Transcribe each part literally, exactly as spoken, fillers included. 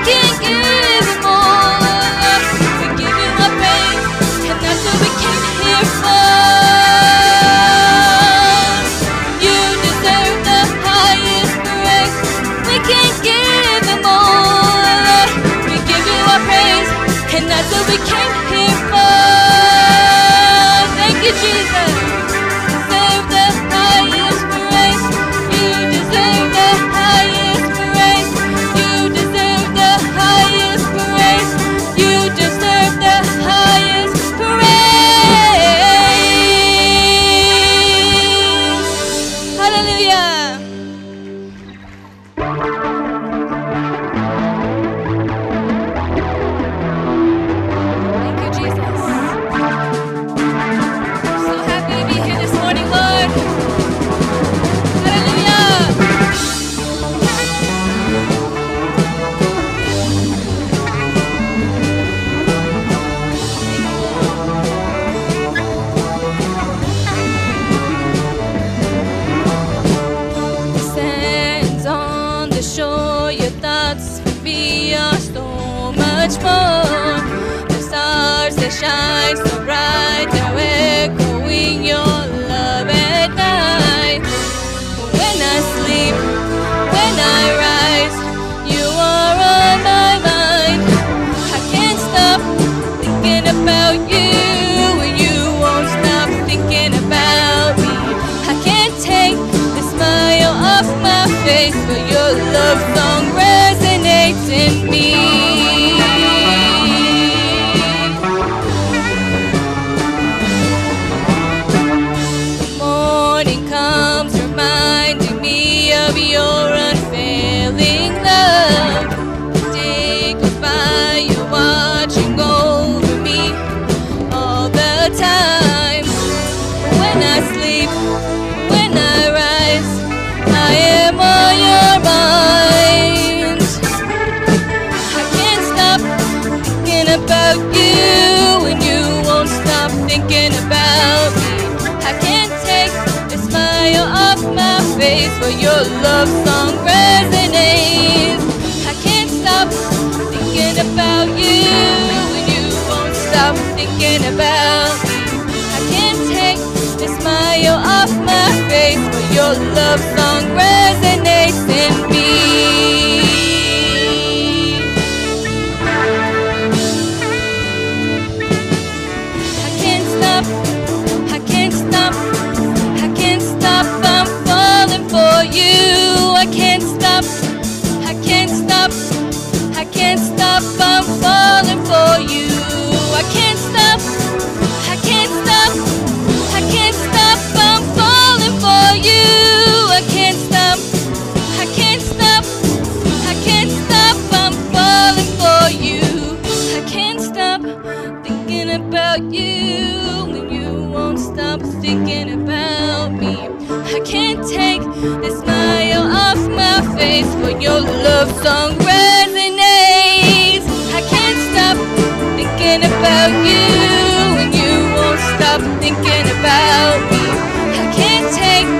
can't give him all. We give you our praise, and that's what we came here for. You deserve the highest praise. We can't give him all. We give you our praise, and that's what we came here for. Thank you, Jesus. Deserve the highest praise. You deserve the highest praise. You deserve the highest praise. You deserve the highest praise. Hallelujah. Thank you, Jesus. So happy to be here this morning, Lord. Hallelujah. Sands on the shore, your thoughts for me are so much more. The stars that shine so bright, they're echoing your love at night. When I sleep, when I rise, you are on my mind. I can't stop thinking about you, and you won't stop thinking about me. I can't take the smile off my face, but your love song resonates in me. Morning comes reminding me of your unfailing love. The day goes by, you're watching over me all the time. When I sleep, when I rise, I am on your mind. I can't stop thinking about you, and you won't stop thinking about me. I can't take the smile off my face, but your love song resonates. I can't stop thinking about you, and you won't stop thinking about me. I can't take the smile off my face, but your love song resonates in me. I can't stop, I can't stop, I can't stop, I'm falling for you. I can't stop, I can't stop, I can't stop, I'm falling for you. I can't stop, I can't stop, I can't stop, I'm falling for you. I can't stop, I can't stop, I can't stop, I'm falling for you. I can't stop thinking about you, and you won't stop thinking about me. I can't take the smile off my face, but your love song resonates. I can't stop thinking about you, and you won't stop thinking about me. I can't take,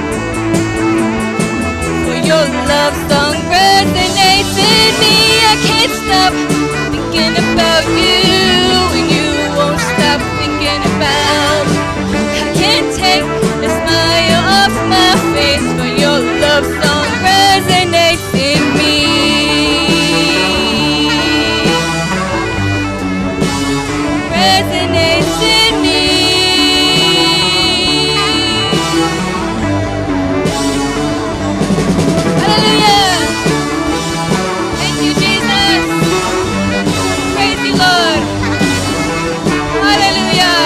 for your love song resonates in me. I can't stop thinking about you, and you won't stop thinking about me. I can't take the smile off my face, but your love song resonates in me. Resonates in me. Hallelujah. Thank you, Jesus. Praise you, Lord. Hallelujah.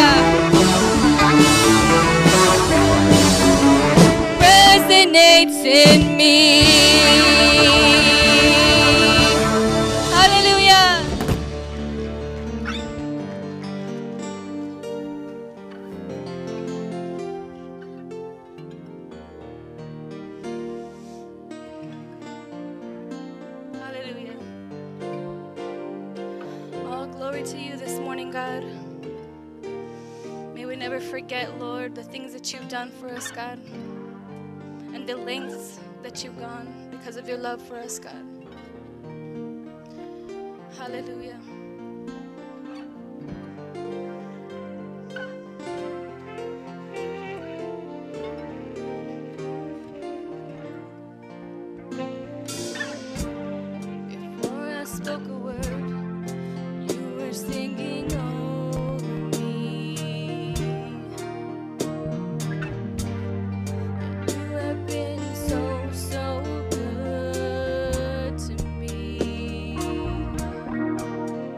Resonates in me. Hallelujah. Hallelujah. All glory to you this morning, God. May we never forget, Lord, the things that you've done for us, God, and the lengths that you've gone because of your love for us, God. Hallelujah. Before I spoke a word, you were singing over me. You have been so, so good to me.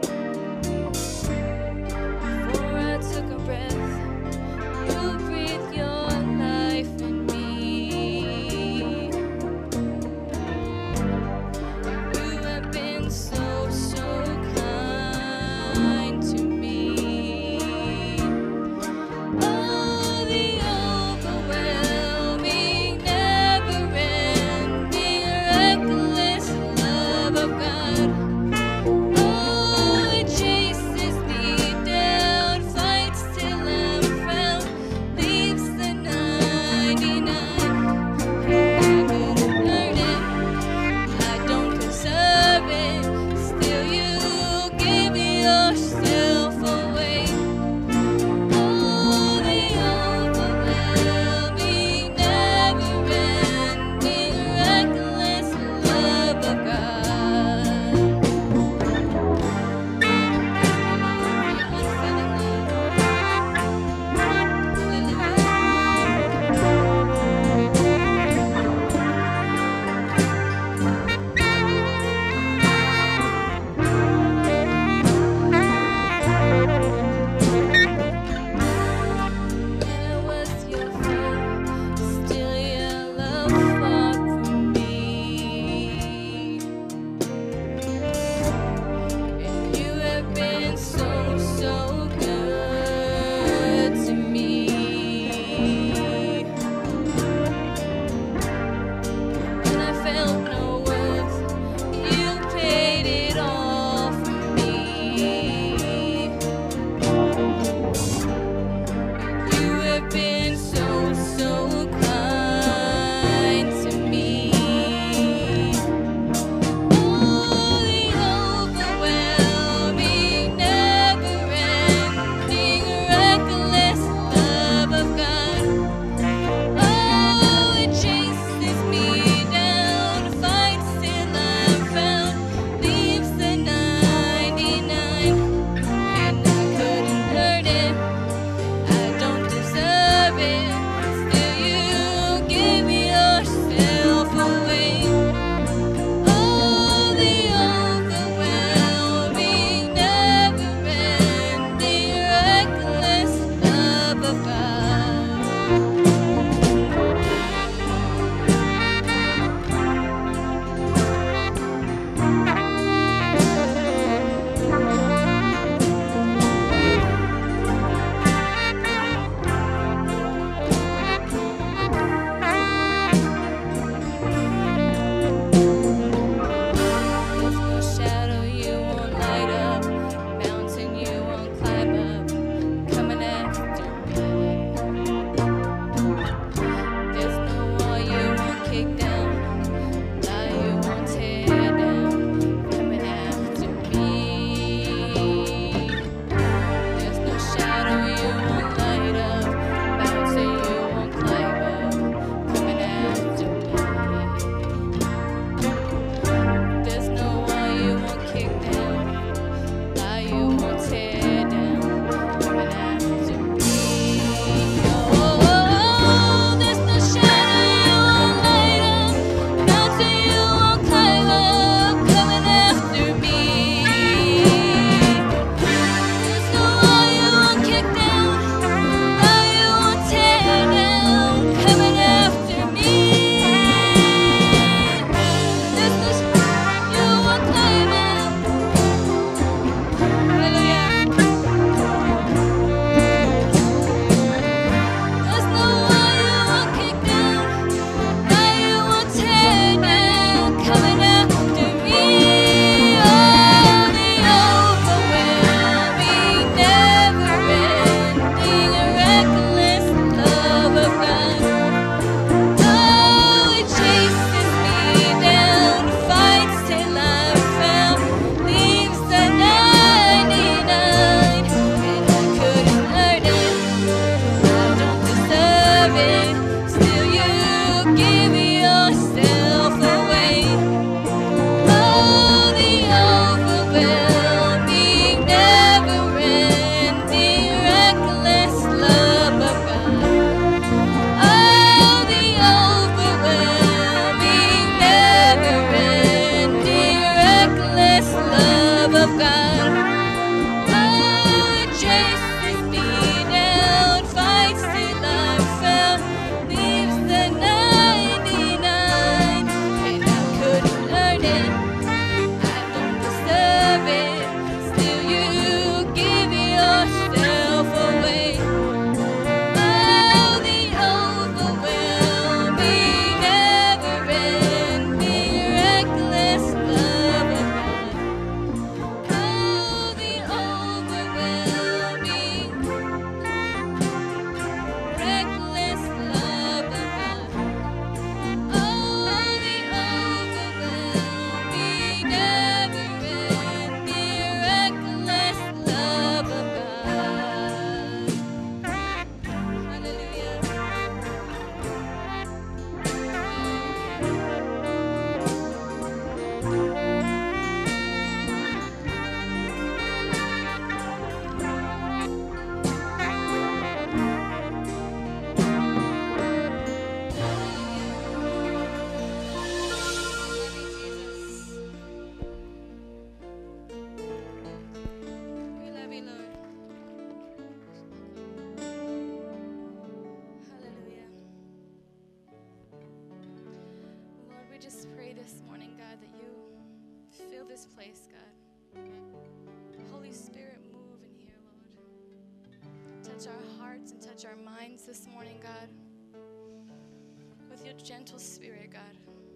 this place, God. Holy Spirit, move in here, Lord. Touch our hearts and touch our minds this morning, God. With your gentle spirit, God.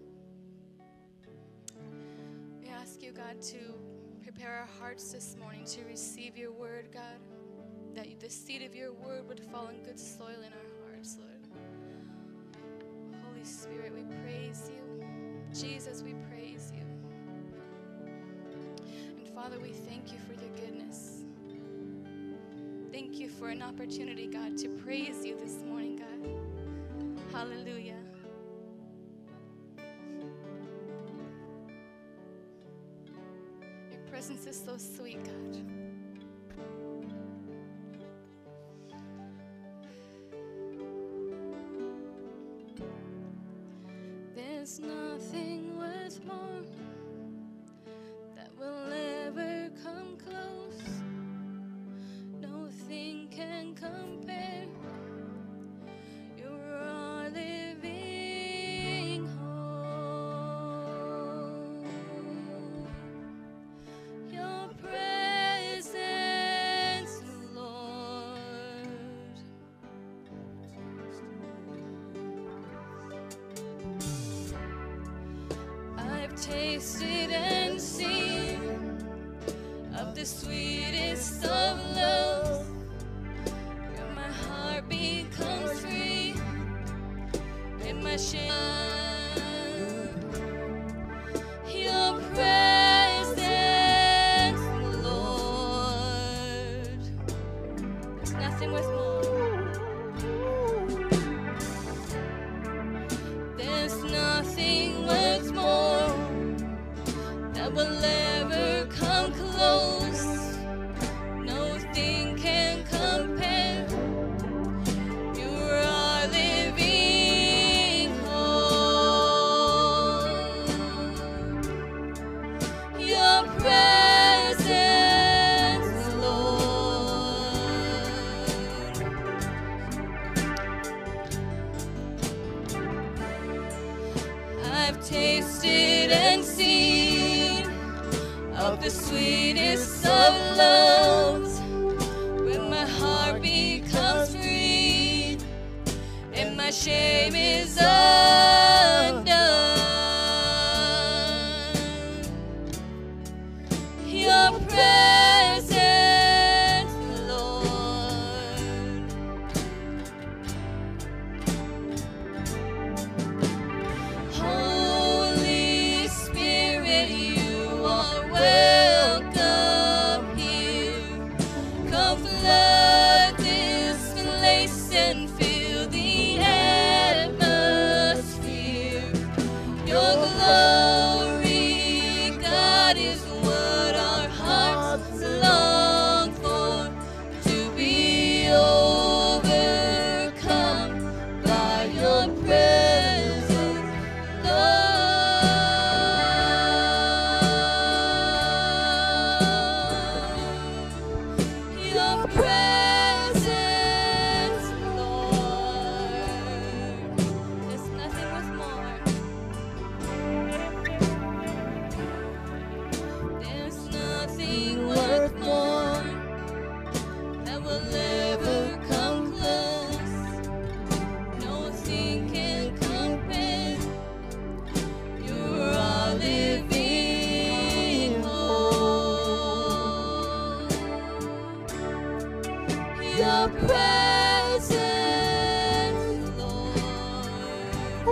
We ask you, God, to prepare our hearts this morning to receive your word, God. That the seed of your word would fall in good soil in our hearts, Lord. Holy Spirit, we praise you. Jesus, we praise you. And Father, we thank you for your goodness. Thank you for an opportunity, God, to praise you this morning, God. Hallelujah. Your presence is so sweet, God. There's nothing worth more that will ever come close. Nothing can compare. You're our living hope. Your presence, Lord. I've tasted and seen of the sweetest of love, where my heart becomes free in my shame. Your presence, Lord. There's nothing worth more. There's nothing worth more that will ever come close. Nothing can compare. You're our living hope. Your presence, Lord. I've tasted and seen of the sweetest of loves, when my heart becomes free and my shame is undone. Your presence, Lord. Holy Spirit, you are welcome here. Come flood this place and fill the atmosphere. Your glory, God, is what our hearts long for, to be overcome by your presence, Lord. Your presence, Lord. There's nothing worth more. There's nothing worth more that will ever come close. Nothing can compare. You're our living hope. Your presence, Lord.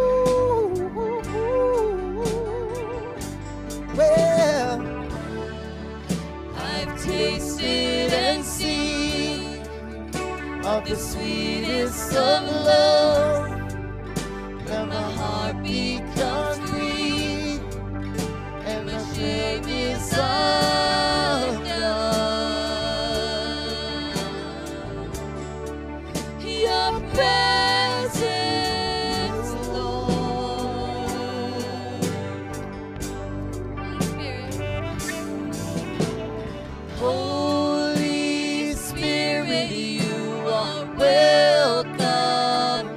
Well, I've tasted and seen of the sweetest of love, when my heart becomes free and my shame is undone. Your presence, Lord. Holy Spirit, Holy Spirit, you are welcome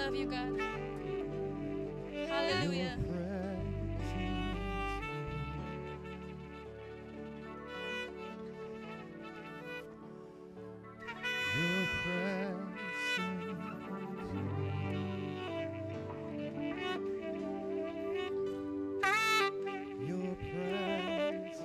love you, God. Hallelujah. Your presence. Your presence.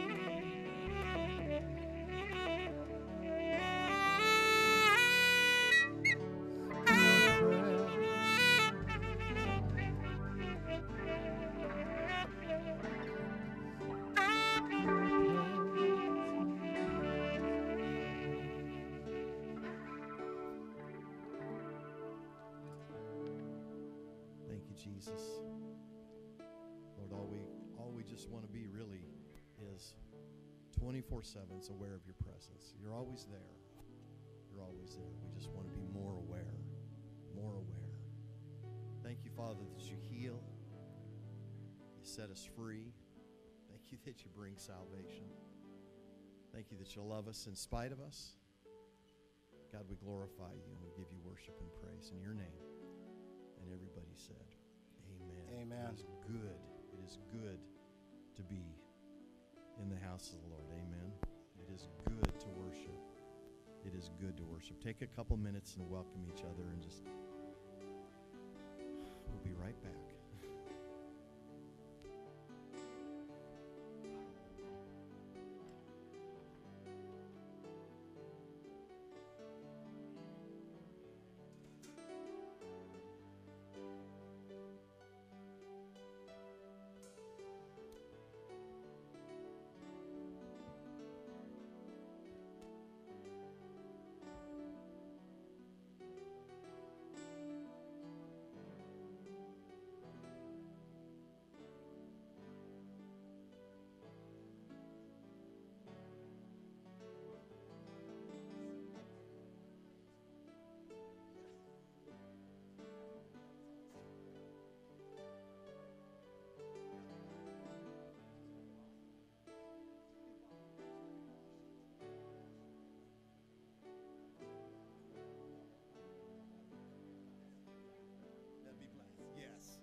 Thank you, Jesus. Lord, all we all we just want to be really is twenty-four seven aware of your presence. You're always there. You're always there. We just want to be more aware, more aware. Thank you, Father, that you heal. You set us free. Thank you that you bring salvation. Thank you that you love us in spite of us. God, we glorify you and we give you worship and praise in your name. And everybody said, amen. Amen. It is good. It is good to be in the house of the Lord. Amen. It is good to worship. It is good to worship. Take a couple minutes and welcome each other and just, we'll be right back. Yes.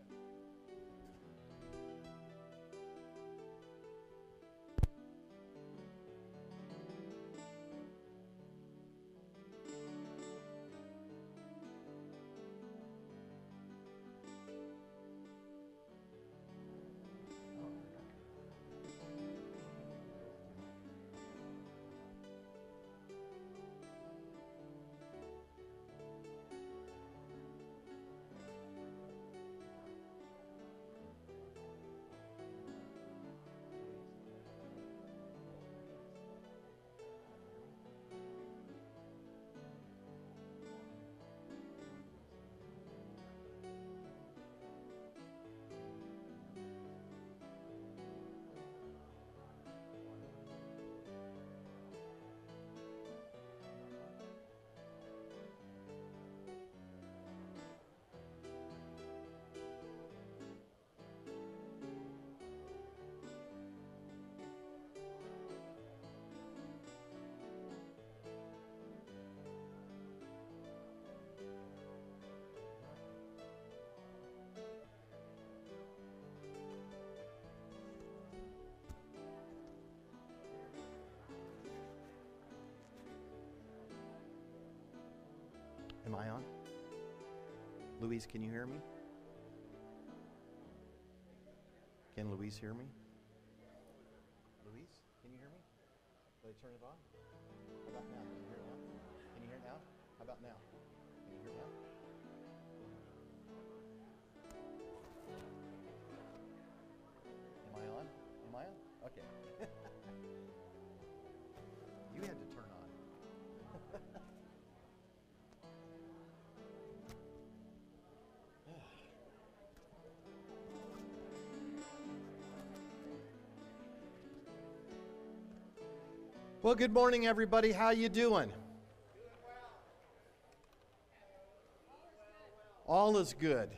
Am I on? Louise, can you hear me? Can Louise hear me? Louise, can you hear me? Did I turn it on? How about now? Can you hear it now? Can you hear it now? How about now? Can you hear it now? Am I on? Am I on? Okay. You had to turn on. Well, good morning, everybody. How you doing? All is good.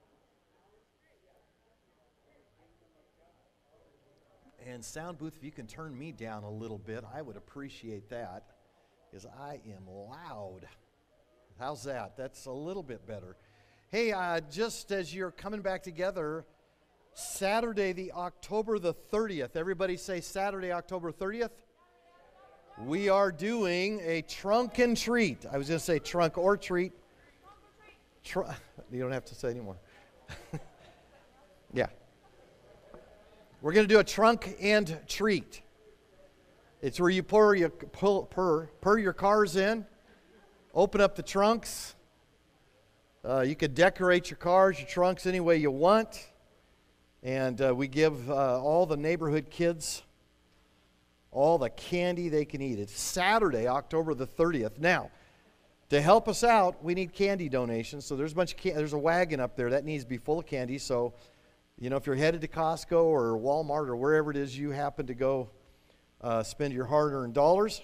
And sound booth, if you can turn me down a little bit, I would appreciate that, because I am loud. How's that? That's a little bit better. Hey, uh, just as you're coming back together, Saturday, the October the thirtieth. Everybody say Saturday, October thirtieth. We are doing a trunk and treat. I was going to say trunk or treat. Tr- you don't have to say anymore. Yeah. We're going to do a trunk and treat. It's where you pour your pull, purr, purr your cars in, open up the trunks. Uh, you could decorate your cars, your trunks any way you want. And uh, we give uh, all the neighborhood kids all the candy they can eat. It's Saturday, October the thirtieth. Now, to help us out, we need candy donations. So there's a bunch of can- there's a wagon up there that needs to be full of candy. So, you know, if you're headed to Costco or Walmart or wherever it is you happen to go uh, spend your hard-earned dollars,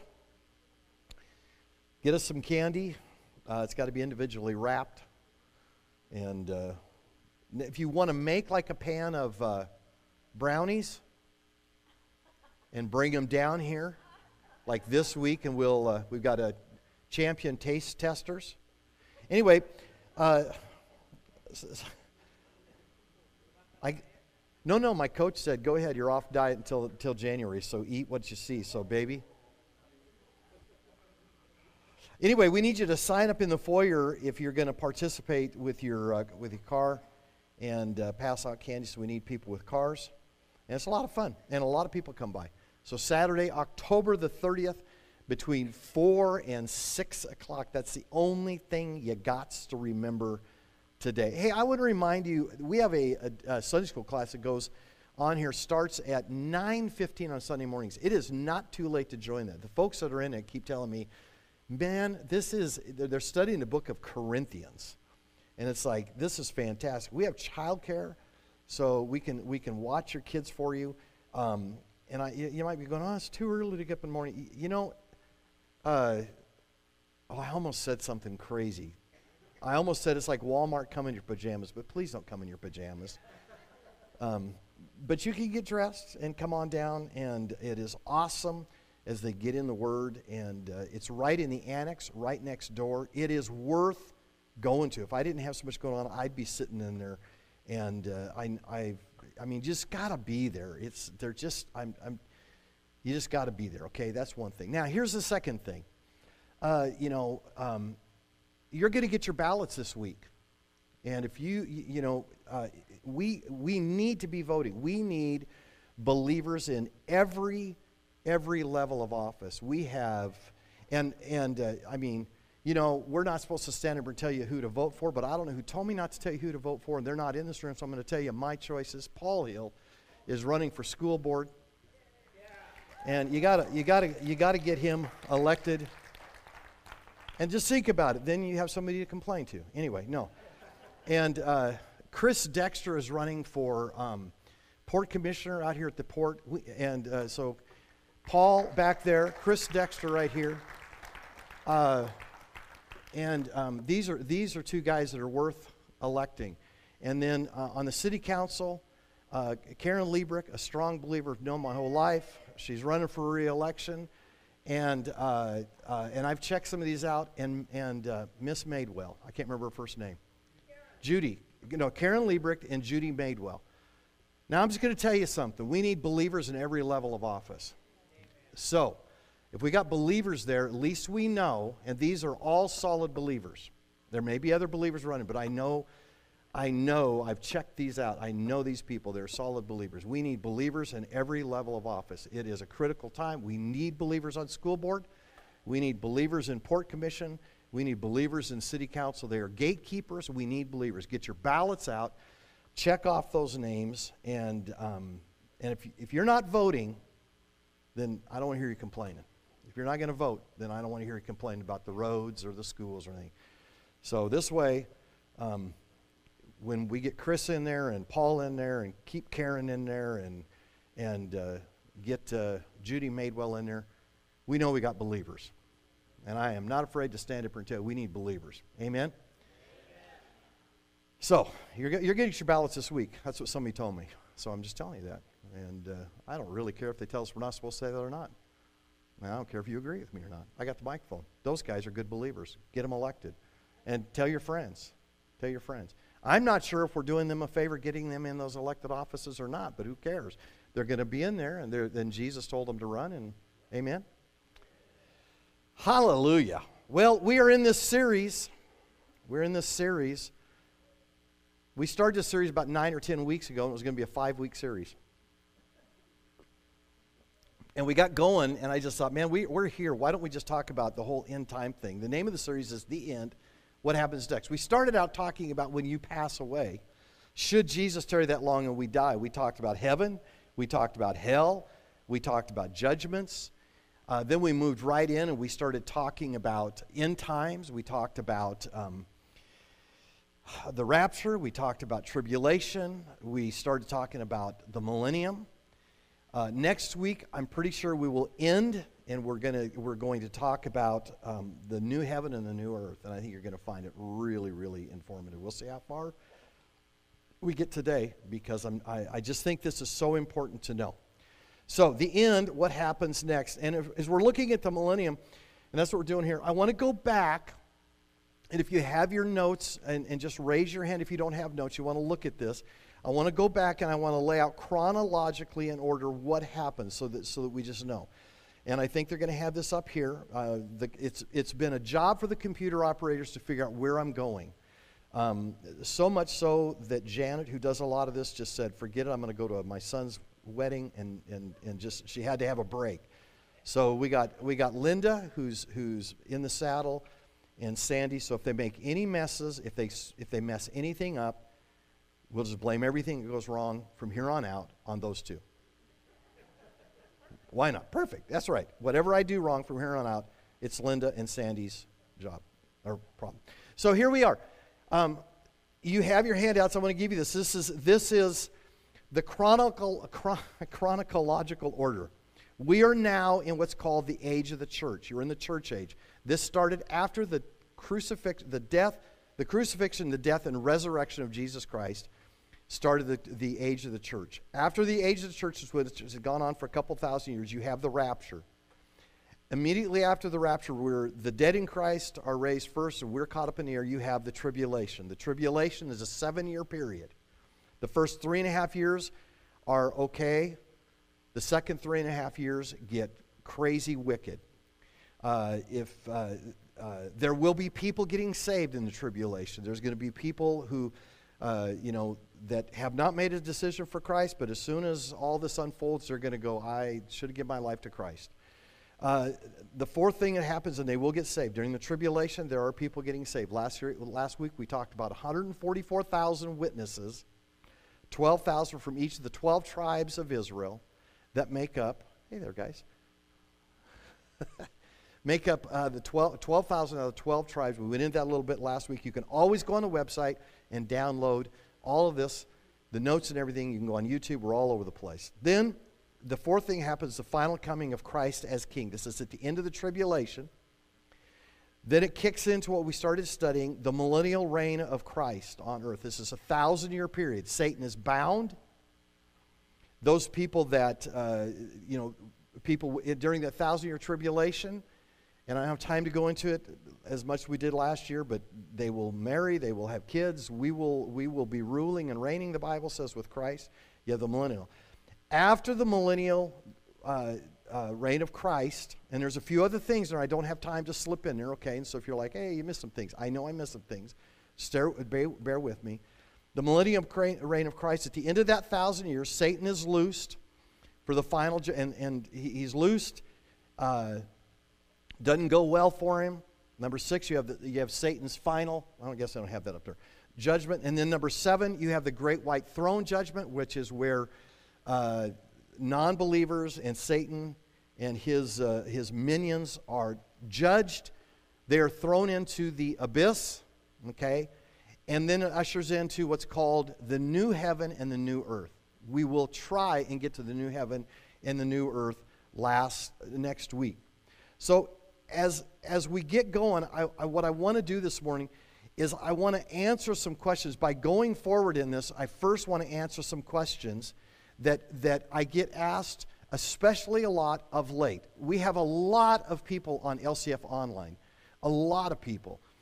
get us some candy. Uh, it's got to be individually wrapped. And uh, if you want to make like a pan of uh, brownies and bring them down here, like this week, and we'll uh, we've got a champion taste testers. Anyway, uh, I no no my coach said go ahead, you're off diet until until January, so eat what you see. So baby. Anyway, we need you to sign up in the foyer if you're going to participate with your uh, with your car and uh, pass out candy. So we need people with cars, and it's a lot of fun, and a lot of people come by. So Saturday, October the thirtieth, between four and six o'clock. That's the only thing you got to remember today. Hey, I want to remind you, we have a, a, a Sunday school class that goes on here, starts at nine fifteen on Sunday mornings. It is not too late to join that. The folks that are in it keep telling me, man, this is, they're studying the book of Corinthians. And it's like, this is fantastic. We have childcare, so we can we can watch your kids for you. Um, and I, you, you might be going, oh, it's too early to get up in the morning. You, you know, uh, oh, I almost said something crazy. I almost said it's like Walmart, come in your pajamas, but please don't come in your pajamas. Um, but you can get dressed and come on down, and it is awesome as they get in the Word, and uh, it's right in the annex, right next door. It is worth going to. If I didn't have so much going on, I'd be sitting in there, and uh, I, I, I mean, just gotta be there. It's they're just, I'm, I'm, you just gotta be there. Okay, that's one thing. Now, here's the second thing. Uh, you know, um, you're going to get your ballots this week, and if you, you, you know, uh, we we need to be voting. We need believers in every every level of office. We have, and and uh, I mean. You know, we're not supposed to stand up and tell you who to vote for, but I don't know who told me not to tell you who to vote for, and they're not in this room, so I'm going to tell you my choices. Paul Hill is running for school board, and you gotta, you gotta, you gotta get him elected. And just think about it. Then you have somebody to complain to. Anyway, no. And uh, Chris Dexter is running for um, port commissioner out here at the port, we, and uh, so Paul back there, Chris Dexter right here. Uh, And um, these are these are two guys that are worth electing. And then uh, on the city council, uh, Karen Liebrick, a strong believer, I've known my whole life. She's running for re-election, and uh, uh, and I've checked some of these out. And and uh, Miss Madewell, I can't remember her first name. Judy, you know, Karen Liebrick and Judy Madewell. Now I'm just going to tell you something. We need believers in every level of office. So. If we got believers there, at least we know, and these are all solid believers. There may be other believers running, but I know, I know, I've checked these out. I know these people, they're solid believers. We need believers in every level of office. It is a critical time. We need believers on school board. We need believers in port commission. We need believers in city council. They are gatekeepers. We need believers. Get your ballots out. Check off those names. And, um, and if, if you're not voting, then I don't want to hear you complaining. If you're not going to vote, then I don't want to hear you complain about the roads or the schools or anything. So this way, um, when we get Chris in there and Paul in there and keep Karen in there and and uh, get uh, Judy Madewell in there, we know we got believers. And I am not afraid to stand up and tell you we need believers. Amen? Amen. So you're, you're getting your ballots this week. That's what somebody told me. So I'm just telling you that. And uh, I don't really care if they tell us we're not supposed to say that or not. I don't care if you agree with me or not. I got the microphone. Those guys are good believers. Get them elected. And tell your friends. Tell your friends. I'm not sure if we're doing them a favor getting them in those elected offices or not, but who cares? They're going to be in there, and then Jesus told them to run, and amen? Hallelujah. Well, we are in this series. We're in this series. We started this series about nine or ten weeks ago, and it was going to be a five-week series. And we got going, and I just thought, man, we, we're here. Why don't we just talk about the whole end time thing? The name of the series is The End, What Happens Next. We started out talking about when you pass away. Should Jesus tarry that long and we die? We talked about heaven. We talked about hell. We talked about judgments. Uh, then we moved right in and we started talking about end times. We talked about um, the rapture. We talked about tribulation. We started talking about the millennium. Uh, next week, I'm pretty sure we will end, and we're gonna we're going to talk about um, the new heaven and the new earth. And I think you're going to find it really, really informative. We'll see how far we get today, because I'm, I, I just think this is so important to know. So the end, what happens next? And if, as we're looking at the millennium, and that's what we're doing here, I want to go back, and if you have your notes, and, and just raise your hand if you don't have notes, you want to look at this. I want to go back and I want to lay out chronologically in order what happens, so that so that we just know. And I think they're going to have this up here. Uh, the, it's it's been a job for the computer operators to figure out where I'm going. Um, so much so that Janet, who does a lot of this, just said, forget it, I'm going to go to my son's wedding, and, and, and just she had to have a break. So we got we got Linda, who's who's in the saddle, and Sandy. So if they make any messes, if they if they mess anything up, we'll just blame everything that goes wrong from here on out on those two. Why not? Perfect. That's right. Whatever I do wrong from here on out, it's Linda and Sandy's job or problem. So here we are. Um, you have your handouts. I want to give you this. This is this is the chronicle, chron- chronological order. We are now in what's called the age of the church. You're in the church age. This started after the crucifix, the death, the crucifixion, the death, and resurrection of Jesus Christ. Started the, the age of the church. After the age of the church, which has gone on for a couple thousand years, you have the rapture. Immediately after the rapture, where the dead in Christ are raised first, and we're caught up in the air, you have the tribulation. The tribulation is a seven-year period. The first three and a half years are okay. The second three and a half years get crazy wicked. Uh, if uh, uh, there will be people getting saved in the tribulation. There's going to be people who, uh, you know, that have not made a decision for Christ, but as soon as all this unfolds, they're going to go, I should have given my life to Christ. Uh, the fourth thing that happens, and they will get saved. During the tribulation, there are people getting saved. Last year, last week, we talked about one hundred forty-four thousand witnesses, twelve thousand from each of the twelve tribes of Israel that make up, hey there, guys, make up uh, the twelve thousand out of the twelve tribes. We went into that a little bit last week. You can always go on the website and download all of this, the notes and everything. You can go on YouTube. We're all over the place. Then the fourth thing happens, the final coming of Christ as King. This is at the end of the tribulation. Then it kicks into what we started studying, the millennial reign of Christ on earth. This is a thousand-year period. Satan is bound. Those people that, uh, you know, people during that thousand-year tribulation, and I don't have time to go into it as much as we did last year, but they will marry, they will have kids. We will, we will be ruling and reigning, the Bible says, with Christ. You have the millennial. After the millennial uh, uh, reign of Christ, and there's a few other things there I don't have time to slip in there, okay? And so if you're like, hey, you missed some things. I know I missed some things. Stare, bear, bear with me. The millennium reign of Christ, at the end of that thousand years, Satan is loosed for the final, and, and he's loosed. Uh, doesn't go well for him. Number six, you have the, you have Satan's final, I don't guess I don't have that up there, judgment. And then number seven, you have the great white throne judgment, which is where uh, non-believers and Satan and his uh, his minions are judged. They are thrown into the abyss, okay? And then it ushers into what's called the new heaven and the new earth. We will try and get to the new heaven and the new earth last next week. So as as we get going, I, I, what I want to do this morning is I want to answer some questions. By going forward in this, I first want to answer some questions that that I get asked, especially a lot of late. We have a lot of people on L C F Online, a lot of people.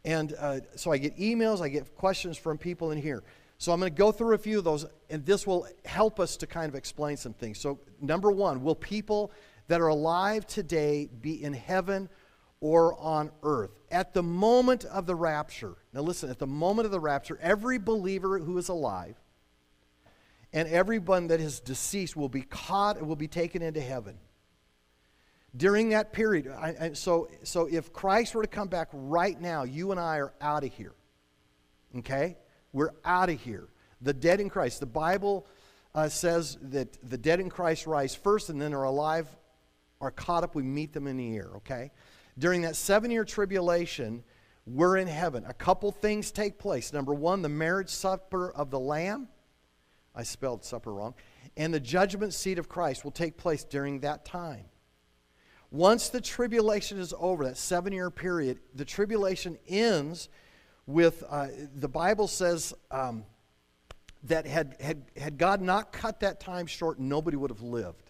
And uh, so I get emails, I get questions from people in here. So I'm going to go through a few of those, and this will help us to kind of explain some things. So number one, will people that are alive today be in heaven or on earth? At the moment of the rapture, now listen, at the moment of the rapture, every believer who is alive and everyone that is deceased will be caught and will be taken into heaven. During that period, I, I, so, so if Christ were to come back right now, you and I are out of here. Okay? We're out of here. The dead in Christ. The Bible uh, says that the dead in Christ rise first and then are alive, are caught up. We meet them in the air. Okay? During that seven-year tribulation, we're in heaven. A couple things take place. Number one, the marriage supper of the Lamb. I spelled supper wrong. And the judgment seat of Christ will take place during that time. Once the tribulation is over, that seven-year period, the tribulation ends with, uh, the Bible says um, that had, had, had God not cut that time short, nobody would have lived.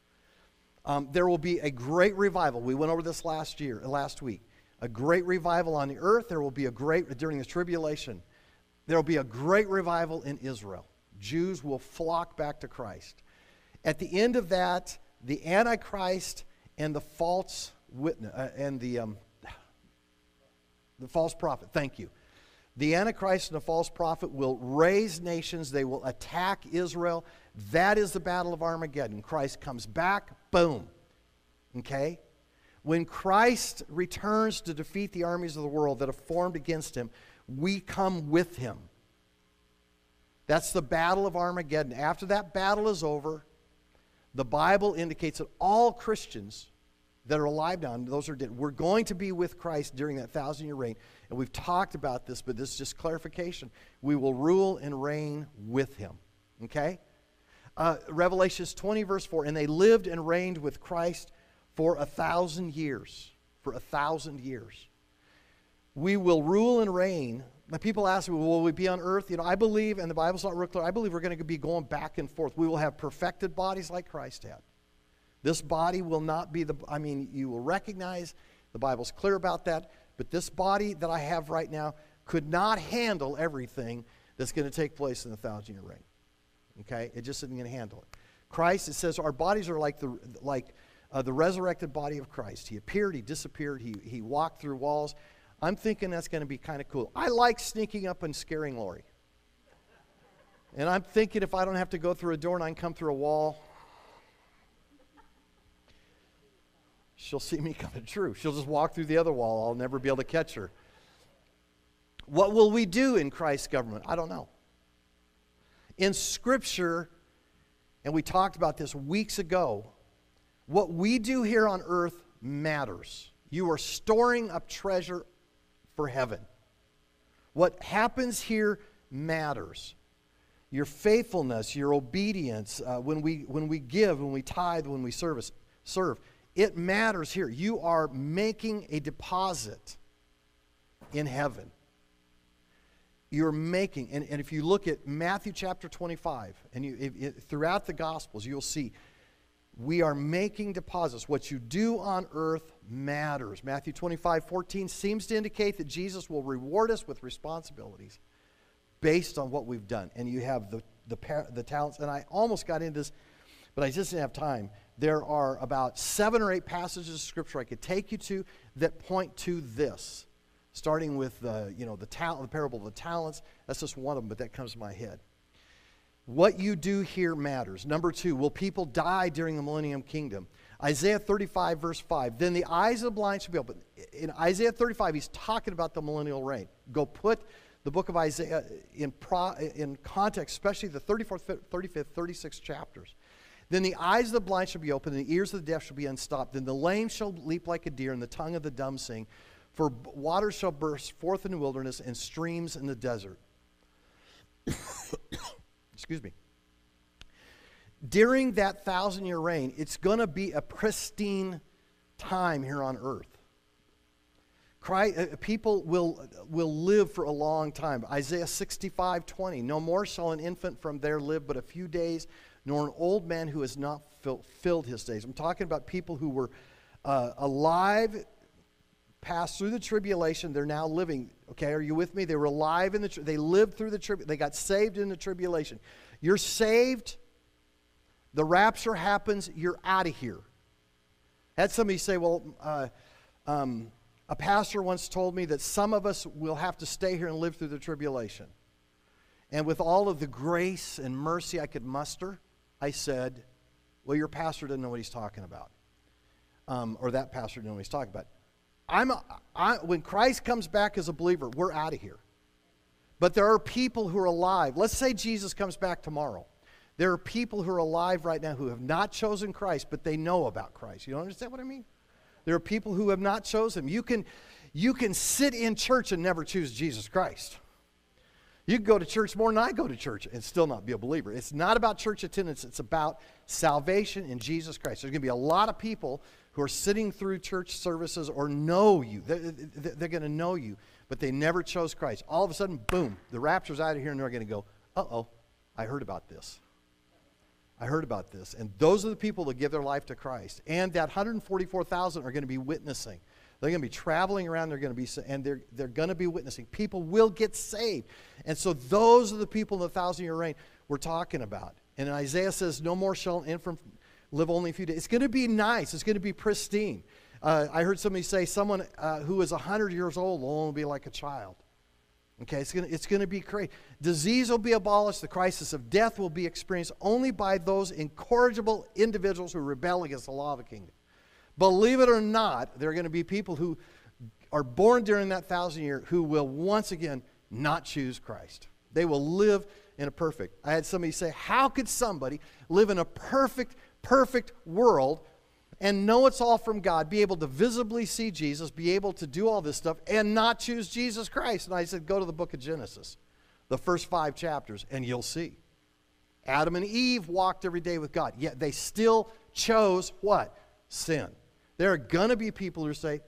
Um, there will be a great revival. We went over this last year, last week. A great revival on the earth. There will be a great, during the tribulation, there will be a great revival in Israel. Jews will flock back to Christ. At the end of that, the Antichrist and the false witness, uh, and the, um, the false prophet, thank you. The Antichrist and the false prophet will raise nations. They will attack Israel. That is the battle of Armageddon. Christ comes back, boom. Okay? When Christ returns to defeat the armies of the world that have formed against him, we come with him. That's the battle of Armageddon. After that battle is over, the Bible indicates that all Christians that are alive now, and those are dead, we're going to be with Christ during that thousand-year reign. And we've talked about this, but this is just clarification. We will rule and reign with him. Okay? Uh, Revelations twenty, verse four, and they lived and reigned with Christ for a thousand years. For a thousand years. We will rule and reign. My people ask me, well, will we be on earth? You know, I believe, and the Bible's not real clear, I believe we're going to be going back and forth. We will have perfected bodies like Christ had. This body will not be the, I mean, you will recognize, the Bible's clear about that, but this body that I have right now could not handle everything that's going to take place in the thousand-year reign. Okay? It just isn't going to handle it. Christ, it says our bodies are like the, like, uh, the resurrected body of Christ. He appeared, he disappeared, he, he walked through walls. I'm thinking that's going to be kind of cool. I like sneaking up and scaring Lori. And I'm thinking if I don't have to go through a door and I can come through a wall, she'll see me coming through. She'll just walk through the other wall. I'll never be able to catch her. What will we do in Christ's government? I don't know. In Scripture, and we talked about this weeks ago, what we do here on earth matters. You are storing up treasure for heaven. What happens here matters. Your faithfulness, your obedience, uh, when we when we give, when we tithe, when we service, serve, it matters here. You are making a deposit in heaven. You're making, and, and if you look at Matthew chapter twenty-five, and you if, if, throughout the Gospels, you'll see we are making deposits. What you do on earth matters. Matthew twenty-five fourteen seems to indicate that Jesus will reward us with responsibilities based on what we've done. And you have the, the, the talents, and I almost got into this, but I just didn't have time. There are about seven or eight passages of Scripture I could take you to that point to this, starting with the, you know, the, talent, the parable of the talents. That's just one of them, but that comes to my head. What you do here matters. Number two, will people die during the millennium kingdom? Isaiah thirty-five, verse five. Then the eyes of the blind shall be opened. In Isaiah thirty-five, he's talking about the millennial reign. Go put the book of Isaiah in, pro, in context, especially the thirty-fourth, thirty-fifth, thirty-sixth chapters. Then the eyes of the blind shall be opened, and the ears of the deaf shall be unstopped. Then the lame shall leap like a deer, and the tongue of the dumb sing. For waters shall burst forth in the wilderness, and streams in the desert. Excuse me. During that thousand-year reign, it's going to be a pristine time here on earth. Christ, uh, people will, will live for a long time. Isaiah sixty-five twenty. No more shall an infant from there live but a few days, nor an old man who has not fill, filled his days. I'm talking about people who were uh, alive passed through the tribulation. They're now living. Okay, are you with me? They were alive in the, tri- they lived through the tribulation. They got saved in the tribulation. You're saved. The rapture happens. You're out of here. I had somebody say, well, uh, um, a pastor once told me that some of us will have to stay here and live through the tribulation. And with all of the grace and mercy I could muster, I said, well, your pastor doesn't know what he's talking about. Um, or that pastor doesn't know what he's talking about. I'm a, I, when Christ comes back as a believer, we're out of here. But there are people who are alive. Let's say Jesus comes back tomorrow. There are people who are alive right now who have not chosen Christ, but they know about Christ. You don't understand what I mean? There are people who have not chosen him. You can, you can sit in church and never choose Jesus Christ. You can go to church more than I go to church and still not be a believer. It's not about church attendance. It's about salvation in Jesus Christ. There's going to be a lot of people who are sitting through church services or know you. They're, they're going to know you, but they never chose Christ. All of a sudden, boom, the rapture's out of here, and they're going to go, uh-oh, I heard about this. I heard about this. And those are the people that give their life to Christ. And that one hundred forty-four thousand are going to be witnessing. They're going to be traveling around. They're going to be, and they're they're going to be witnessing. People will get saved, and so those are the people in the thousand-year reign we're talking about. And Isaiah says, "No more shall an infant live only a few days." It's going to be nice. It's going to be pristine. Uh, I heard somebody say, someone uh, who is a hundred years old will only be like a child. Okay, it's going to, it's going to be great. Disease will be abolished. The crisis of death will be experienced only by those incorrigible individuals who rebel against the law of the kingdom. Believe it or not, there are going to be people who are born during that thousand year who will once again not choose Christ. They will live in a perfect. I had somebody say, how could somebody live in a perfect, perfect world and know it's all from God, be able to visibly see Jesus, be able to do all this stuff, and not choose Jesus Christ? And I said, go to the book of Genesis, the first five chapters, and you'll see. Adam and Eve walked every day with God, yet they still chose what? Sin. There are going to be people who say,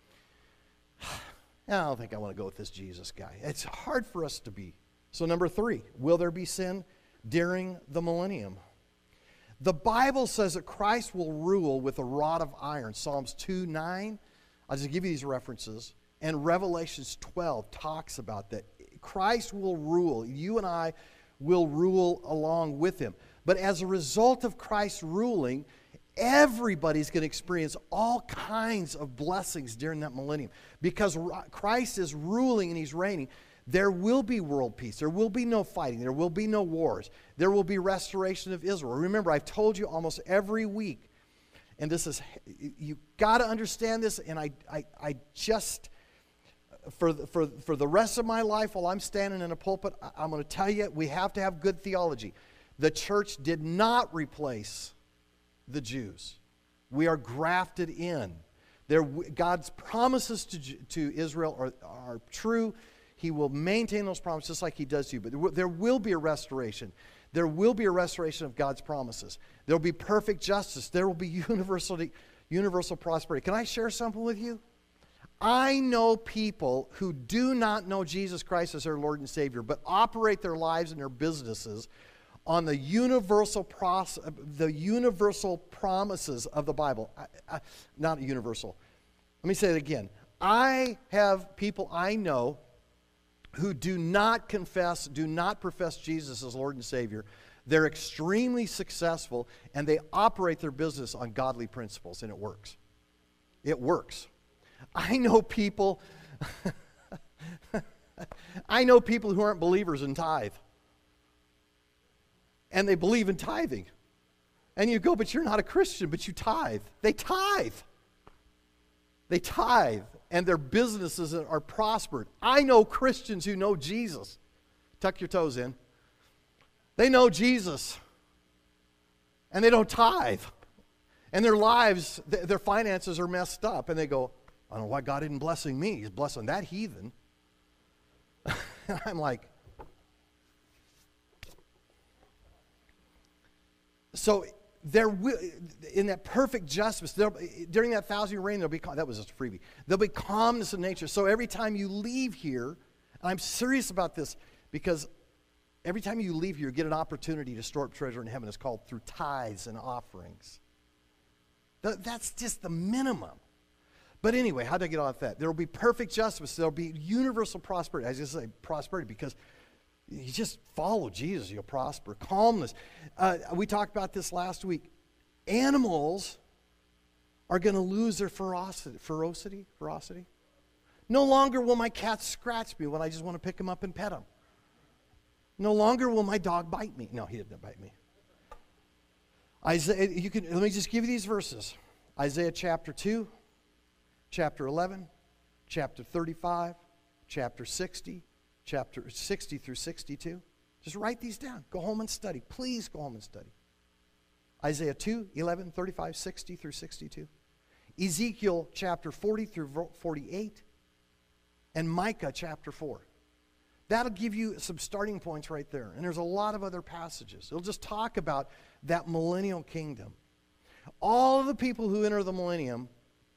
I don't think I want to go with this Jesus guy. It's hard for us to be. So number three, will there be sin during the millennium? The Bible says that Christ will rule with a rod of iron. Psalms two nine. I'll just give you these references. And Revelations twelve talks about that. Christ will rule. You and I will rule along with him. But as a result of Christ's ruling, everybody's going to experience all kinds of blessings during that millennium. Because Christ is ruling and he's reigning, there will be world peace. There will be no fighting. There will be no wars. There will be restoration of Israel. Remember, I've told you almost every week, and this is, you got to understand this, and I, I, I just, for, for, for the rest of my life while I'm standing in a pulpit, I'm going to tell you, we have to have good theology. The church did not replace the Jews. We are grafted in. There, God's promises to, to Israel are, are true. He will maintain those promises just like he does to you. But there will be a restoration. There will be a restoration of God's promises. There will be perfect justice. There will be universal, universal prosperity. Can I share something with you? I know people who do not know Jesus Christ as their Lord and Savior, but operate their lives and their businesses on the universal pros- the universal promises of the Bible. I, I, not universal. Let me say it again. I have people I know who do not confess, do not profess Jesus as Lord and Savior. They're extremely successful, and they operate their business on godly principles, and it works. It works. I know people, I know people who aren't believers in tithe, and they believe in tithing. And you go, but you're not a Christian, but you tithe. They tithe. They tithe, and their businesses are prospered. I know Christians who know Jesus. Tuck your toes in. They know Jesus, and they don't tithe. And their lives, th- their finances are messed up, and they go, I don't know why God isn't blessing me. He's blessing that heathen. I'm like, so there will, in that perfect justice, during that thousand-year reign, there'll be, that was just a freebie, there'll be calmness of nature. So every time you leave here, and I'm serious about this, because every time you leave here, you get an opportunity to store up treasure in heaven. It's called through tithes and offerings. That's just the minimum. But anyway, how did I get off that? There will be perfect justice. There will be universal prosperity. I was just say prosperity because you just follow Jesus, you'll prosper. Calmness. Uh, we talked about this last week. Animals are going to lose their ferocity, ferocity, ferocity. No longer will my cat scratch me when I just want to pick him up and pet him. No longer will my dog bite me. No, he didn't bite me. Isaiah, you can, let me just give you these verses. Isaiah chapter two, chapter eleven, chapter thirty-five, chapter sixty, chapter sixty through sixty-two. Just write these down. Go home and study. Please go home and study. Isaiah two, eleven, thirty-five, sixty through sixty-two. Ezekiel chapter forty through forty-eight. And Micah chapter four. That'll give you some starting points right there. And there's a lot of other passages. It'll just talk about that millennial kingdom. All of the people who enter the millennium,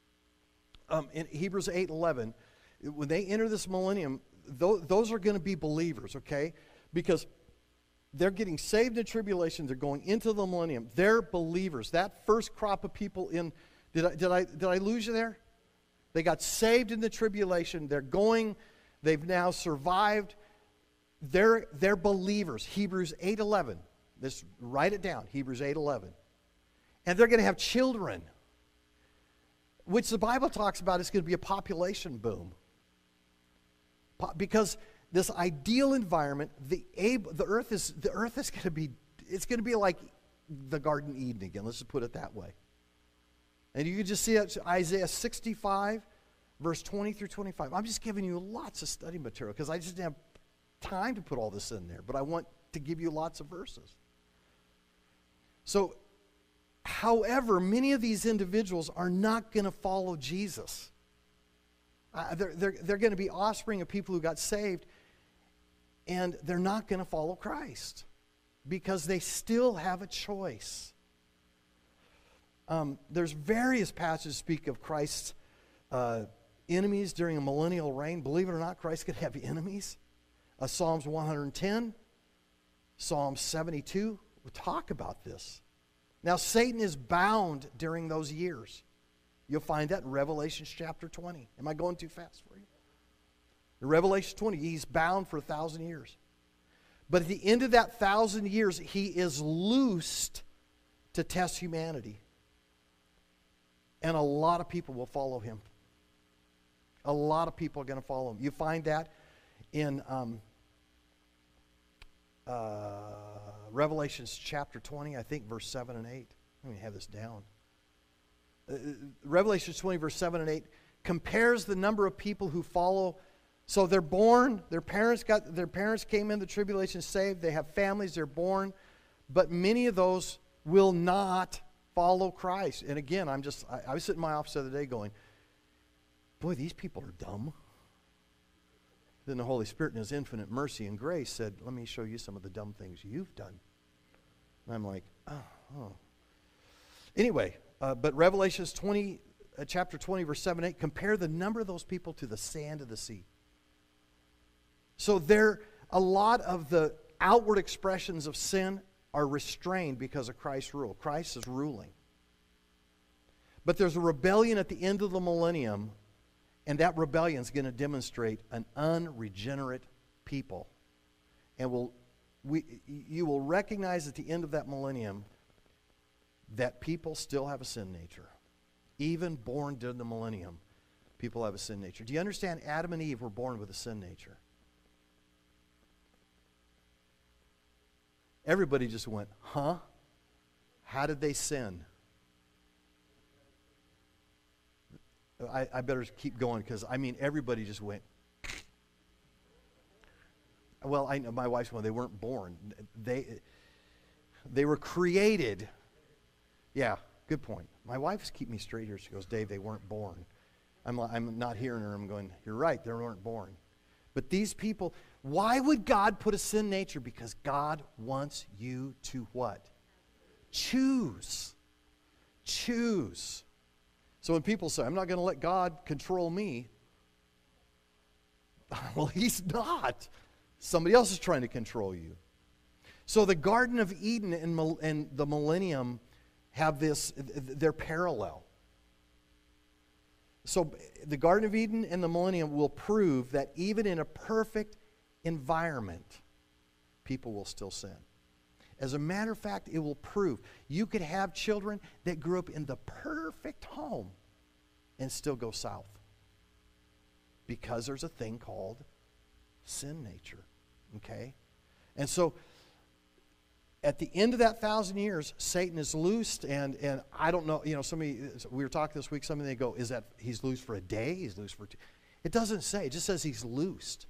um, in Hebrews eight eleven, when they enter this millennium, th- those are going to be believers, okay? Because they're getting saved in tribulation. They're going into the millennium. They're believers. That first crop of people in, did I, did I, did I lose you there? They got saved in the tribulation. They're going, they've now survived. They're, they're believers. Hebrews eight eleven. This, write it down, Hebrews eight eleven. And they're going to have children, which the Bible talks about is going to be a population boom. Po- because this ideal environment, the, ab- the earth is, the earth is going to be, it's going to be like the Garden of Eden again. Let's just put it that way. And you can just see it, Isaiah sixty-five, verse twenty through twenty-five. I'm just giving you lots of study material because I just didn't have time to put all this in there. But I want to give you lots of verses. So, however, many of these individuals are not going to follow Jesus. Uh, they're they're, they're going to be offspring of people who got saved, and they're not going to follow Christ because they still have a choice. Um, there's various passages speak of Christ's uh, enemies during a millennial reign. Believe it or not, Christ could have enemies. Uh, Psalms one hundred ten, Psalm seventy-two will talk about this. Now, Satan is bound during those years. You'll find that in Revelation chapter twenty. Am I going too fast for you? In Revelation twenty, he's bound for a thousand years. But at the end of that thousand years, he is loosed to test humanity. And a lot of people will follow him. A lot of people are going to follow him. You find that in um, uh, Revelations chapter twenty, I think verse seven and eight. Let me have this down. Uh, Revelation twenty, verse seven and eight compares the number of people who follow. So they're born, their parents got their parents came in the tribulation saved, they have families, they're born, but many of those will not follow Christ. And again, I'm just, I, I was sitting in my office the other day going, boy, these people are dumb. Then the Holy Spirit in his infinite mercy and grace said, let me show you some of the dumb things you've done. And I'm like, oh. oh. Anyway, uh, but Revelations twenty, uh, chapter twenty, verse seven, eight, compare the number of those people to the sand of the sea. So there, a lot of the outward expressions of sin are restrained because of Christ's rule. Christ is ruling. But there's a rebellion at the end of the millennium, and that rebellion is going to demonstrate an unregenerate people. And will we, you will recognize at the end of that millennium that people still have a sin nature. Even born during the millennium, people have a sin nature. Do you understand? Adam and Eve were born with a sin nature. Everybody just went, huh? How did they sin? I, I better keep going because, I mean, everybody just went. Well, I know my wife's one, they weren't born. They, they were created. Yeah, good point. My wife's keep me straight here. She goes, Dave, they weren't born. I'm, I'm not hearing her. I'm going, you're right, they weren't born. But these people, why would God put a sin nature? Because God wants you to what? Choose. Choose. So when people say, I'm not going to let God control me, well, he's not. Somebody else is trying to control you. So the Garden of Eden and, and the millennium have this, they're parallel. so the Garden of Eden and the millennium will prove that even in a perfect environment, people will still sin. As a matter of fact, it will prove you could have children that grew up in the perfect home and still go south. Because there's a thing called sin nature. Okay? And so, at the end of that thousand years, Satan is loosed, and, and I don't know, you know, somebody, we were talking this week, somebody they go, is that he's loosed for a day? He's loosed for two? It doesn't say, it just says he's loosed.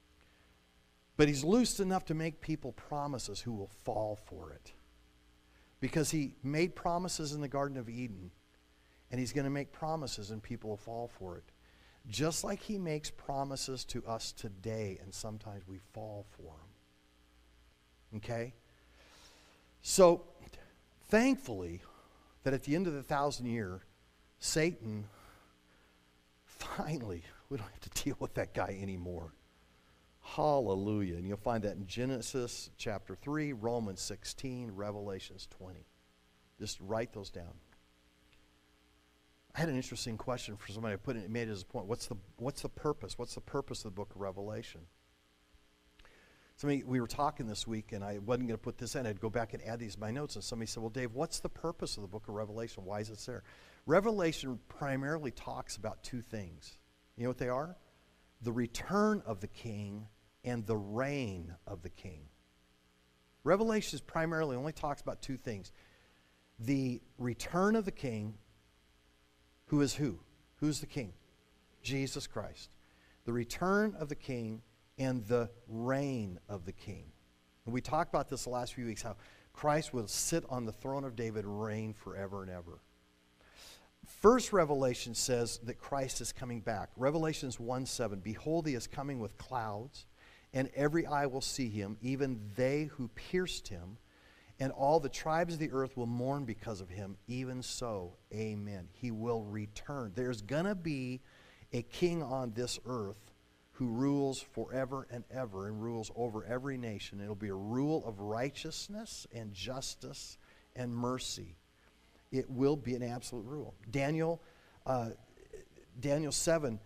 But he's loosed enough to make people promises who will fall for it. Because he made promises in the Garden of Eden, and he's going to make promises and people will fall for it. Just like he makes promises to us today, and sometimes we fall for them. Okay? So, thankfully, that at the end of the thousand year, Satan, finally, we don't have to deal with that guy anymore. Hallelujah. And you'll find that in Genesis chapter three, Romans sixteen, Revelations twenty. Just write those down. I had an interesting question for somebody. I put it, made it as a point. What's the, what's the purpose? What's the purpose of the book of Revelation? Somebody, we were talking this week, and I wasn't going to put this in. I'd go back and add these to my notes, and somebody said, well, Dave, what's the purpose of the book of Revelation? Why is it there? Revelation primarily talks about two things. You know what they are? The return of the king and the reign of the king. Revelation primarily only talks about two things. The return of the king, who is who? Who's the king? Jesus Christ. The return of the king and the reign of the king. And we talked about this the last few weeks, how Christ will sit on the throne of David and reign forever and ever. First Revelation says that Christ is coming back. Revelations one seven, behold, he is coming with clouds, and every eye will see him, even they who pierced him, and all the tribes of the earth will mourn because of him. Even so, amen. He will return. There's going to be a king on this earth who rules forever and ever and rules over every nation. It'll be a rule of righteousness and justice and mercy. It will be an absolute rule. Daniel, uh, Daniel seven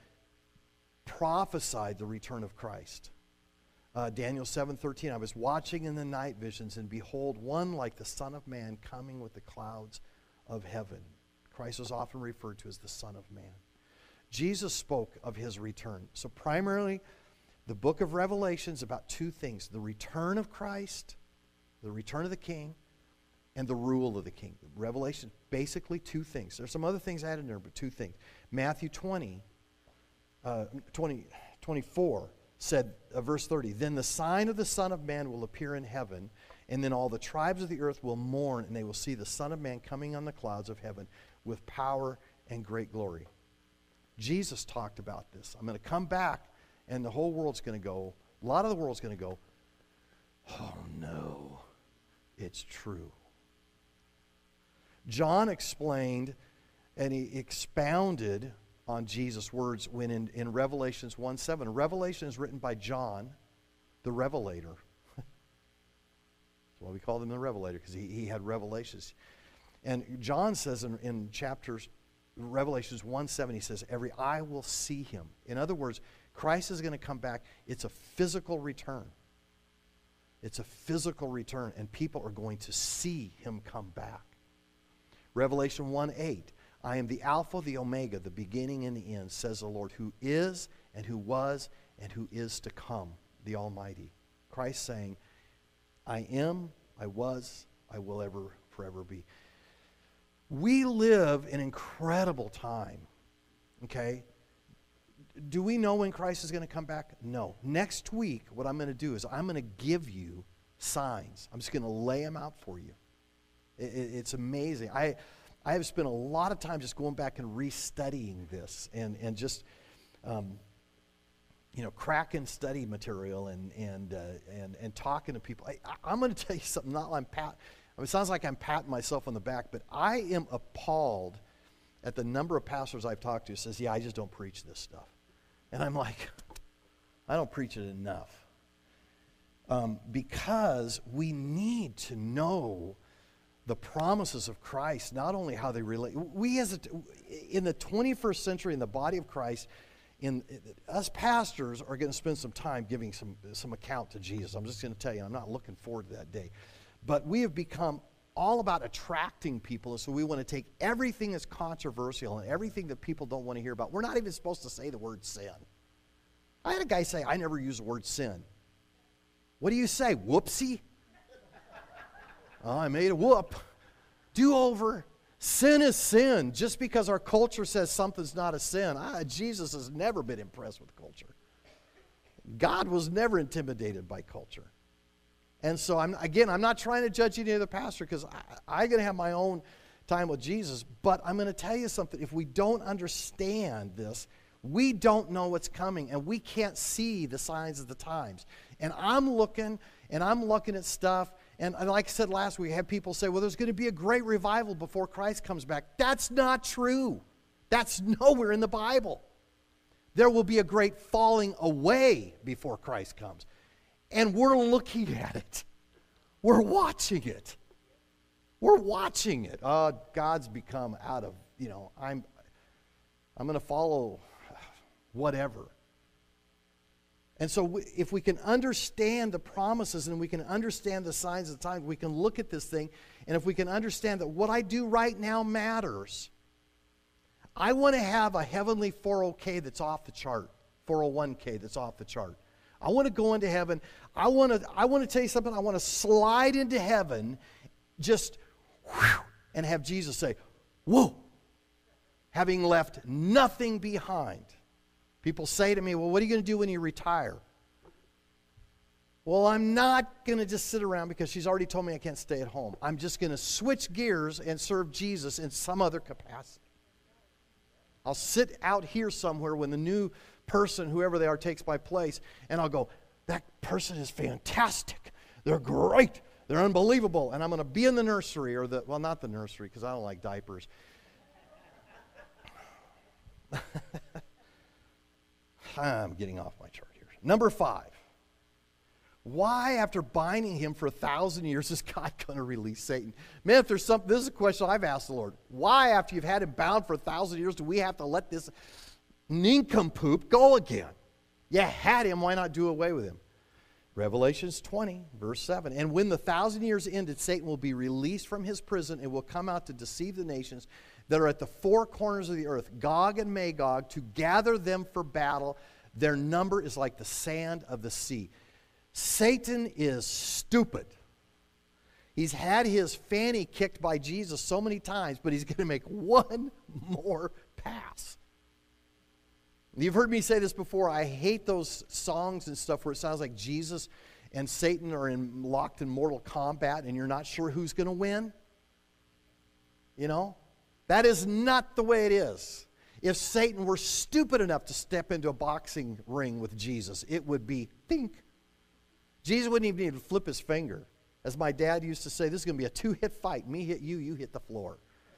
prophesied the return of Christ. Uh, Daniel seven thirteen, I was watching in the night visions, and behold, one like the Son of Man coming with the clouds of heaven. Christ was often referred to as the Son of Man. Jesus spoke of his return. So primarily, the book of Revelation is about two things. The return of Christ, the return of the King, and the rule of the King. Revelation, basically two things. There's some other things added in there, but two things. Matthew twenty, uh, twenty, twenty-four said, uh, verse thirty, then the sign of the Son of Man will appear in heaven, and then all the tribes of the earth will mourn, and they will see the Son of Man coming on the clouds of heaven with power and great glory. Jesus talked about this. I'm going to come back, and the whole world's going to go, a lot of the world's going to go, oh no, it's true. John explained, and he expounded on Jesus' words when in, in Revelations one seven. Revelation is written by John, the Revelator. That's why we call him the Revelator, because he, he had revelations. And John says in, in chapters, Revelations one seven, he says, every eye will see him. In other words, Christ is going to come back. It's a physical return. It's a physical return, and people are going to see him come back. Revelation one eight, I am the Alpha, the Omega, the beginning and the end, says the Lord, who is and who was and who is to come, the Almighty. Christ saying, I am, I was, I will ever, forever be. We live in incredible time, okay? Do we know when Christ is going to come back? No. Next week, what I'm going to do is I'm going to give you signs. I'm just going to lay them out for you. It, it, it's amazing. I I have spent a lot of time just going back and restudying this and, and just, um, you know, cracking study material and and uh, and and talking to people. I, I'm going to tell you something. Not like I'm pat. I mean, it sounds like I'm patting myself on the back, but I am appalled at the number of pastors I've talked to who says, "Yeah, I just don't preach this stuff," and I'm like, I don't preach it enough um, because we need to know the promises of Christ, not only how they relate. We as a, in the twenty-first century, in the body of Christ, in us pastors are going to spend some time giving some, some account to Jesus. I'm just going to tell you, I'm not looking forward to that day. But we have become all about attracting people, and so we want to take everything that's controversial and everything that people don't want to hear about. We're not even supposed to say the word sin. I had a guy say, I never use the word sin. What do you say? Whoopsie? Oh, I made a whoop. Do over. Sin is sin. Just because our culture says something's not a sin. Ah, Jesus has never been impressed with culture. God was never intimidated by culture. And so, I'm again, I'm not trying to judge any other pastor because I'm going to have my own time with Jesus. But I'm going to tell you something. If we don't understand this, we don't know what's coming, and we can't see the signs of the times. And I'm looking, and I'm looking at stuff, and, and like I said last week, I had people say, well, there's going to be a great revival before Christ comes back. That's not true. That's nowhere in the Bible. There will be a great falling away before Christ comes. And we're looking at it. We're watching it. We're watching it. Uh, God's become out of, you know, I'm, I'm going to follow whatever. And so we, if we can understand the promises and we can understand the signs of the time, we can look at this thing, and if we can understand that what I do right now matters. I want to have a heavenly four oh K that's off the chart, four oh one K that's off the chart. I want to go into heaven. I want to, I want to tell you something. I want to slide into heaven just whew, and have Jesus say, whoa, having left nothing behind. People say to me, well, what are you going to do when you retire? Well, I'm not going to just sit around because she's already told me I can't stay at home. I'm just going to switch gears and serve Jesus in some other capacity. I'll sit out here somewhere when the new person, whoever they are, takes my place, and I'll go, that person is fantastic. They're great. They're unbelievable. And I'm going to be in the nursery, or the, well, not the nursery because I don't like diapers. I'm getting off my chart here. Number five. Why, after binding him for a thousand years, is God going to release Satan? Man, if there's something, this is a question I've asked the Lord. Why, after you've had him bound for a thousand years, do we have to let this nincompoop go again? You had him, why not do away with him? Revelations twenty, verse seven. And when the thousand years ended, Satan will be released from his prison and will come out to deceive the nations that are at the four corners of the earth, Gog and Magog, to gather them for battle. Their number is like the sand of the sea. Satan is stupid. He's had his fanny kicked by Jesus so many times, but he's going to make one more pass. You've heard me say this before. I hate those songs and stuff where it sounds like Jesus and Satan are in, locked in mortal combat and you're not sure who's going to win. You know? That is not the way it is. If Satan were stupid enough to step into a boxing ring with Jesus, it would be think. Jesus wouldn't even need to flip his finger. As my dad used to say, this is going to be a two-hit fight. Me hit you, you hit the floor.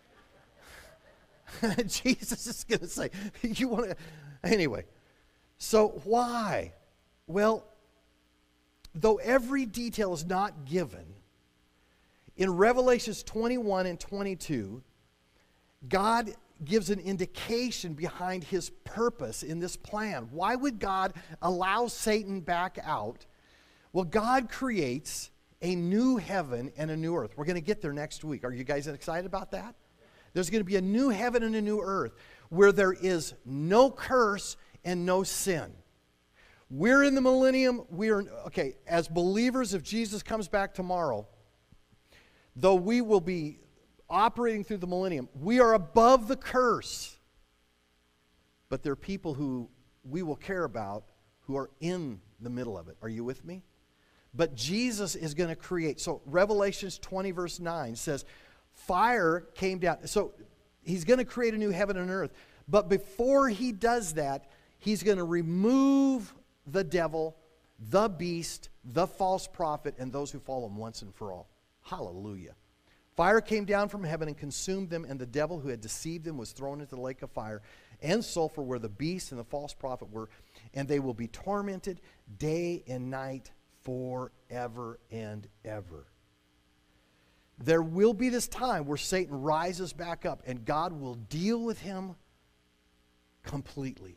Jesus is going to say, you want to... Anyway, so why? Well, though every detail is not given, in Revelations twenty-one and twenty-two, God gives an indication behind his purpose in this plan. Why would God allow Satan back out? Well, God creates a new heaven and a new earth. We're going to get there next week. Are you guys excited about that? There's going to be a new heaven and a new earth where there is no curse and no sin. We're in the millennium. We're, okay, as believers, if Jesus comes back tomorrow, though we will be operating through the millennium, we are above the curse. But there are people who we will care about who are in the middle of it. Are you with me? But Jesus is going to create. So Revelations twenty verse nine says, fire came down. So he's going to create a new heaven and earth. But before he does that, he's going to remove the devil, the beast, the false prophet, and those who follow him once and for all. Hallelujah. Fire came down from heaven and consumed them, and the devil who had deceived them was thrown into the lake of fire and sulfur where the beast and the false prophet were, and they will be tormented day and night forever and ever. There will be this time where Satan rises back up and God will deal with him completely.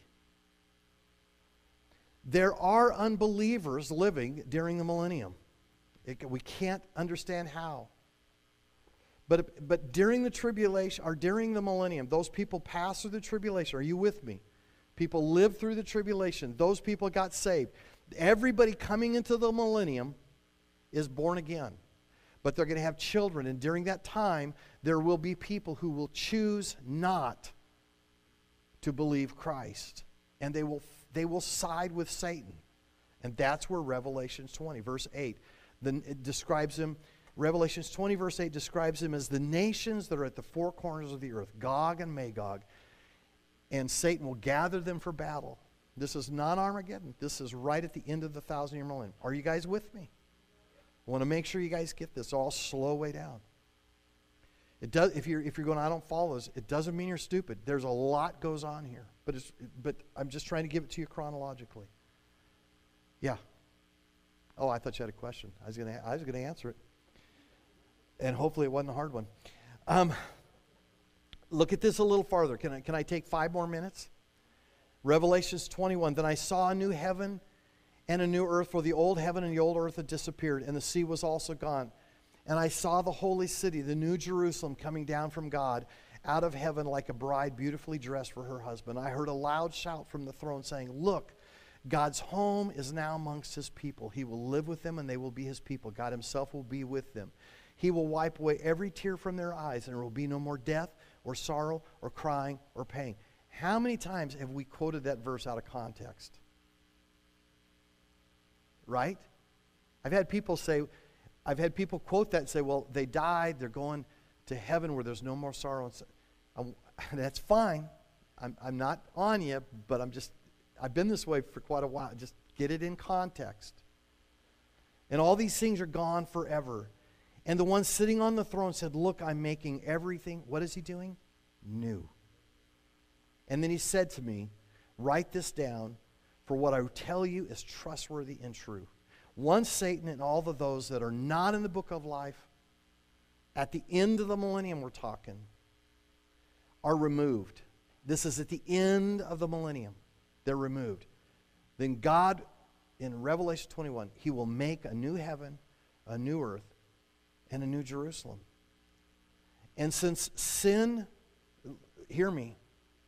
There are unbelievers living during the millennium. It, we can't understand how. But, but during the tribulation, or during the millennium, those people pass through the tribulation. Are you with me? People lived through the tribulation. Those people got saved. Everybody coming into the millennium is born again. But they're going to have children. And during that time, there will be people who will choose not to believe Christ. And they will, they will side with Satan. And that's where Revelation twenty, verse eight, then it describes him. Revelation twenty, verse eight describes him as the nations that are at the four corners of the earth, Gog and Magog. And Satan will gather them for battle. This is not Armageddon. This is right at the end of the thousand-year millennium. Are you guys with me? I want to make sure you guys get this. All slow way down. It does. If you're if you're going, I don't follow this. It doesn't mean you're stupid. There's a lot goes on here, but it's but I'm just trying to give it to you chronologically. Yeah. Oh, I thought you had a question. I was gonna I was gonna answer it, and hopefully it wasn't a hard one. Um, look at this a little farther. Can I can I take five more minutes? Revelations twenty-one. Then I saw a new heaven and a new earth, for the old heaven and the old earth had disappeared, and the sea was also gone. And I saw the holy city, the new Jerusalem, coming down from God out of heaven like a bride beautifully dressed for her husband. I heard a loud shout from the throne saying, "Look, God's home is now amongst his people. He will live with them and they will be his people. God himself will be with them. He will wipe away every tear from their eyes, and there will be no more death or sorrow or crying or pain." How many times have we quoted that verse out of context? Right? I've had people say, I've had people quote that and say, well, they died, they're going to heaven where there's no more sorrow. And that's fine. I'm, I'm not on you, but I'm just, I've been this way for quite a while. Just get it in context. And all these things are gone forever. And the one sitting on the throne said, "Look, I'm making everything," what is he doing? New. And then he said to me, "Write this down, for what I tell you is trustworthy and true." Once Satan and all of those that are not in the book of life, at the end of the millennium we're talking, are removed. This is at the end of the millennium. They're removed. Then God, in Revelation twenty-one, he will make a new heaven, a new earth, and a new Jerusalem. And since sin, hear me,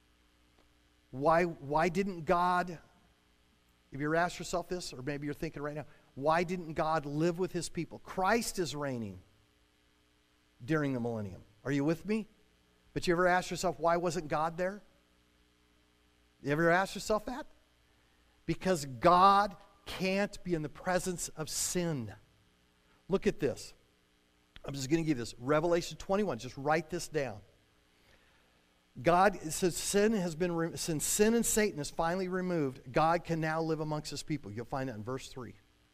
why, why didn't God, have you ever asked yourself this, or maybe you're thinking right now, why didn't God live with his people? Christ is reigning during the millennium. Are you with me? But you ever ask yourself, why wasn't God there? You ever ask yourself that? Because God can't be in the presence of sin. Look at this. I'm just going to give you this. Revelation twenty-one. Just write this down. God, since sin has been, re- since sin and Satan is finally removed, God can now live amongst his people. You'll find that in verse three.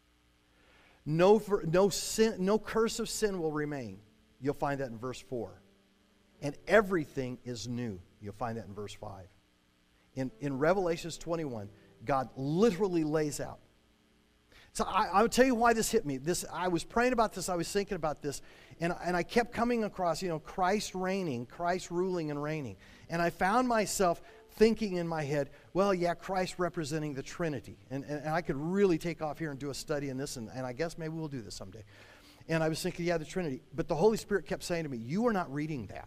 No, no, sin, no curse of sin will remain. You'll find that in verse four. And everything is new. You'll find that in verse five. In, in Revelations twenty-one, God literally lays out. So I, I'll tell you why this hit me. This, I was praying about this, I was thinking about this, and, and I kept coming across, you know, Christ reigning, Christ ruling and reigning. And I found myself thinking in my head, well, yeah, Christ representing the Trinity. And, and, and I could really take off here and do a study in this, and, and I guess maybe we'll do this someday. And I was thinking, yeah, the Trinity. But the Holy Spirit kept saying to me, you are not reading that.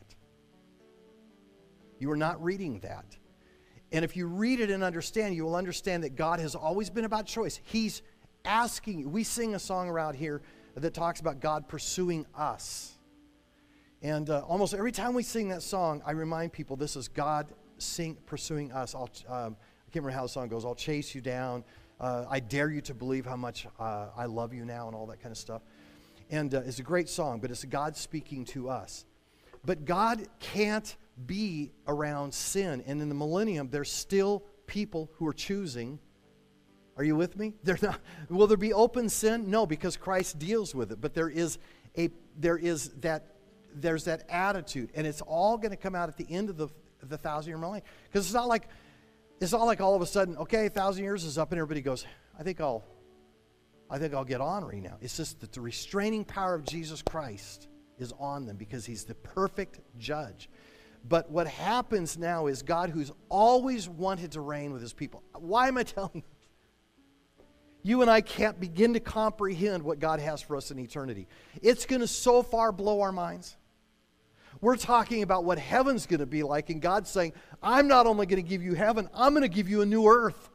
You are not reading that. And if you read it and understand, you will understand that God has always been about choice. He's asking you. We sing a song around here that talks about God pursuing us. And uh, almost every time we sing that song, I remind people this is God sing, pursuing us. I'll, um, I can't remember how the song goes. I'll chase you down. Uh, I dare you to believe how much uh, I love you now, and all that kind of stuff. And uh, it's a great song, but it's God speaking to us. But God can't be around sin. And in the millennium, there's still people who are choosing. Are you with me? They're not, will there be open sin? No, because Christ deals with it. But there is a there is that there's that attitude, and it's all going to come out at the end of the the thousand year millennium. Because it's not like it's not like all of a sudden, okay, a thousand years is up, and everybody goes, I think I'll I think I'll get ornery now. It's just that the restraining power of Jesus Christ is on them because he's the perfect judge. But what happens now is God, who's always wanted to reign with his people. Why am I telling you? You and I can't begin to comprehend what God has for us in eternity. It's going to so far blow our minds. We're talking about what heaven's going to be like, and God's saying, I'm not only going to give you heaven, I'm going to give you a new earth.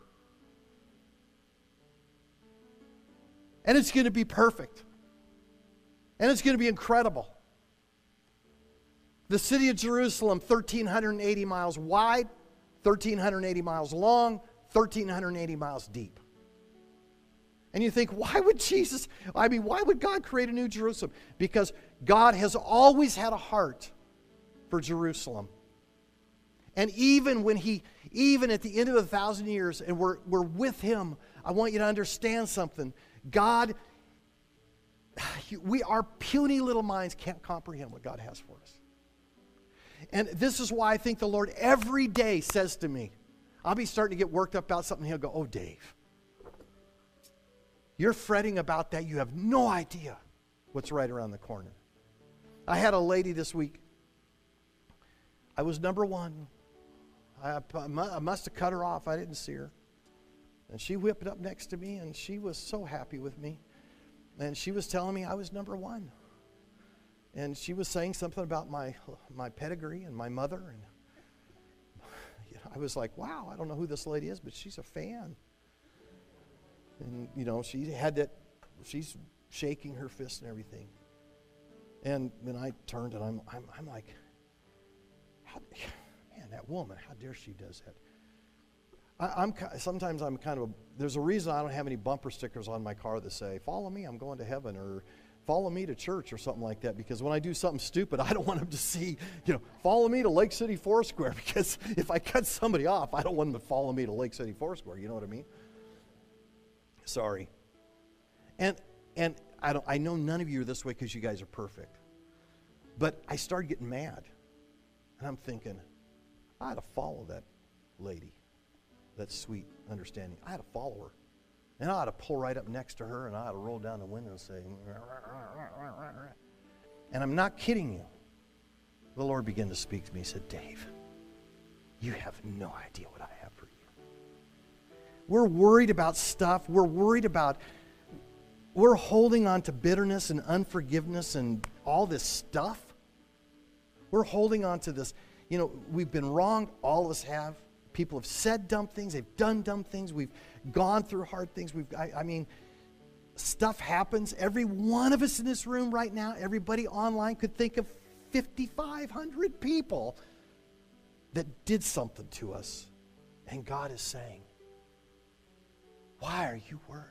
And it's going to be perfect. And it's going to be incredible. The city of Jerusalem, one thousand three hundred eighty miles wide, one thousand three hundred eighty miles long, one thousand three hundred eighty miles deep. And you think, why would Jesus, I mean, why would God create a new Jerusalem? Because God has always had a heart for Jerusalem. And even when he, even at the end of a thousand years, and we're, we're with him, I want you to understand something. God, we, our puny little minds can't comprehend what God has for us. And this is why I think the Lord every day says to me, I'll be starting to get worked up about something, he'll go, oh, Dave, you're fretting about that. You have no idea what's right around the corner. I had a lady this week. I was number one. I, I must have cut her off. I didn't see her. And she whipped up next to me, and she was so happy with me. And she was telling me I was number one. And she was saying something about my, my pedigree and my mother. And you know, I was like, wow, I don't know who this lady is, but she's a fan. And, you know, she had that, she's shaking her fist and everything. And then I turned and I'm, I'm, I'm like, how, man, that woman, how dare she does that? I, I'm sometimes I'm kind of, a, there's a reason I don't have any bumper stickers on my car that say, follow me, I'm going to heaven, or follow me to church or something like that, because when I do something stupid, I don't want them to see, you know, follow me to Lake City Foursquare, because if I cut somebody off, I don't want them to follow me to Lake City Foursquare, you know what I mean? Sorry. And and I don't I know none of you are this way because you guys are perfect. But I started getting mad. And I'm thinking, I ought to follow that lady. That sweet understanding. I ought to follow her. And I ought to pull right up next to her, and I ought to roll down the window and say, rah, rah, rah, rah, rah. And I'm not kidding you. The Lord began to speak to me. He said, Dave, you have no idea what I have for you. We're worried about stuff. We're worried about, we're holding on to bitterness and unforgiveness and all this stuff. We're holding on to this. You know, we've been wronged. All of us have. People have said dumb things. They've done dumb things. We've gone through hard things. We've, I, I mean, stuff happens. Every one of us in this room right now, everybody online could think of fifty-five hundred people that did something to us. And God is saying, why are you worried?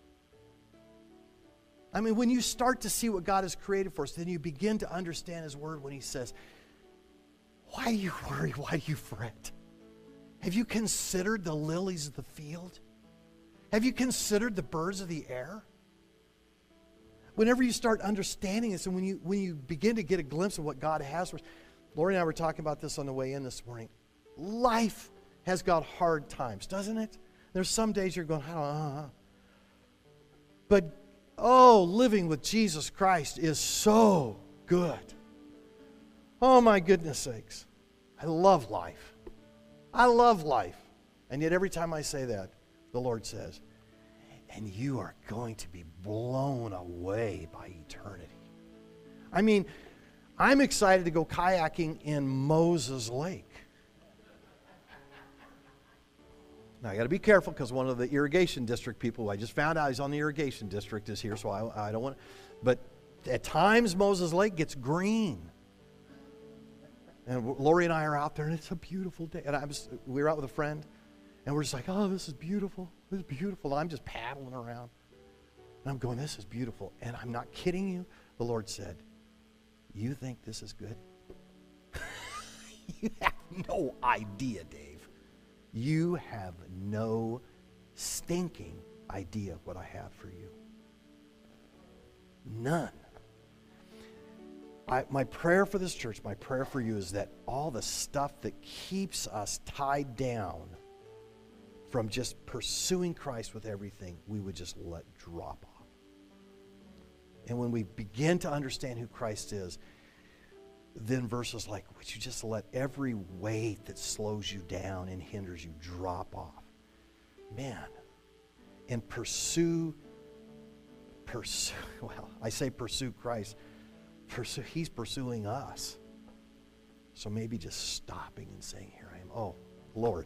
I mean, when you start to see what God has created for us, then you begin to understand his word when he says, why do you worry? Why do you fret? Have you considered the lilies of the field? Have you considered the birds of the air? Whenever you start understanding this, and when you, when you begin to get a glimpse of what God has for us, Lori and I were talking about this on the way in this morning. Life has got hard times, doesn't it? There's some days you're going, ah. But, oh, living with Jesus Christ is so good. Oh, my goodness sakes. I love life. I love life. And yet every time I say that, the Lord says, and you are going to be blown away by eternity. I mean, I'm excited to go kayaking in Moses Lake. Now, I got to be careful because one of the irrigation district people, who I just found out he's on the irrigation district, is here, so I, I don't want to. But at times, Moses Lake gets green. And Lori and I are out there, and it's a beautiful day. And I was, we were out with a friend, and we're just like, oh, this is beautiful. This is beautiful. And I'm just paddling around. And I'm going, this is beautiful. And I'm not kidding you. The Lord said, you think this is good? You have no idea, Dave. You have no stinking idea of what I have for you. None. I, my prayer for this church, my prayer for you is that all the stuff that keeps us tied down from just pursuing Christ with everything, we would just let drop off. And when we begin to understand who Christ is, then verses like, would you just let every weight that slows you down and hinders you drop off? Man. And pursue, pursue, well, I say pursue Christ. Pursue, he's pursuing us. So maybe just stopping and saying, here I am. Oh, Lord.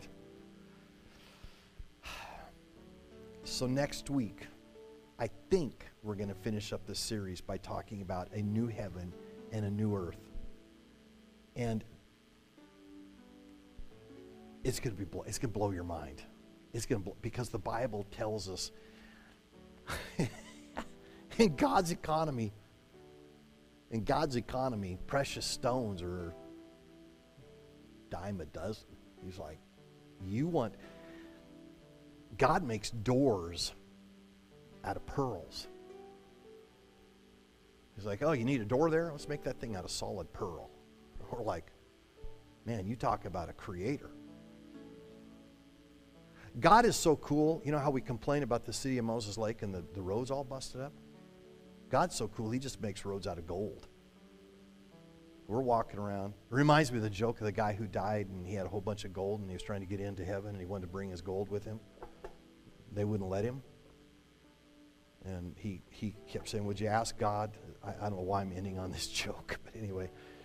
So next week, I think we're going to finish up this series by talking about a new heaven and a new earth. And it's going to be it's going to blow your mind. It's going to blow, because the Bible tells us in God's economy, in God's economy, precious stones are dime a dozen. He's like, you want, God makes doors out of pearls. He's like, oh, you need a door there? Let's make that thing out of solid pearl. Or like, man, you talk about a creator. God is so cool. You know how we complain about the city of Moses Lake and the, the roads all busted up? God's so cool, he just makes roads out of gold. We're walking around. It reminds me of the joke of the guy who died and he had a whole bunch of gold and he was trying to get into heaven and he wanted to bring his gold with him. They wouldn't let him. And he, he kept saying, would you ask God? I, I don't know why I'm ending on this joke, but anyway.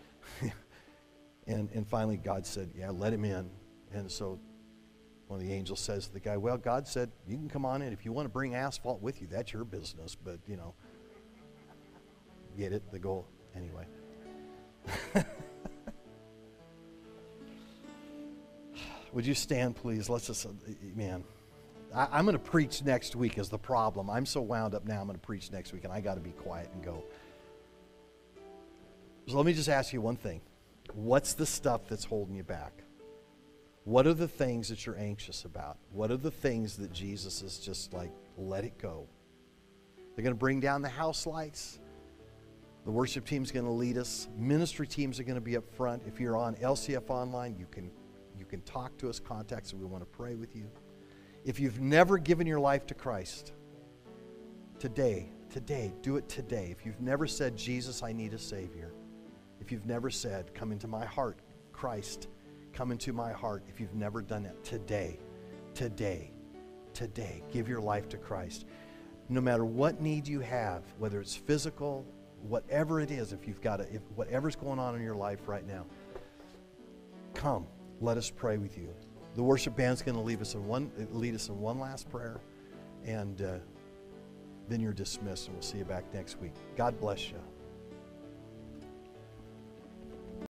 and, and finally God said, yeah, let him in. And so one of the angels says to the guy, well, God said, you can come on in. If you want to bring asphalt with you, that's your business. But, you know, get it? The goal. Anyway. Would you stand, please? Let's just, man. I, I'm going to preach next week is the problem. I'm so wound up now, I'm going to preach next week, and I got to be quiet and go. So let me just ask you one thing. What's the stuff that's holding you back? What are the things that you're anxious about? What are the things that Jesus is just like, let it go? They're going to bring down the house lights. The worship team's going to lead us. Ministry teams are going to be up front. If you're on L C F Online, you can, you can talk to us, contact us. We want to pray with you. If you've never given your life to Christ, today, today, do it today. If you've never said, Jesus, I need a Savior. If you've never said, come into my heart, Christ, come into my heart. If you've never done that, today, today, today, give your life to Christ. No matter what need you have, whether it's physical, whatever it is, if you've got it, if whatever's going on in your life right now, come, let us pray with you. The worship band's going to lead us in one, lead us in one last prayer, and uh, then you're dismissed, and we'll see you back next week. God bless you.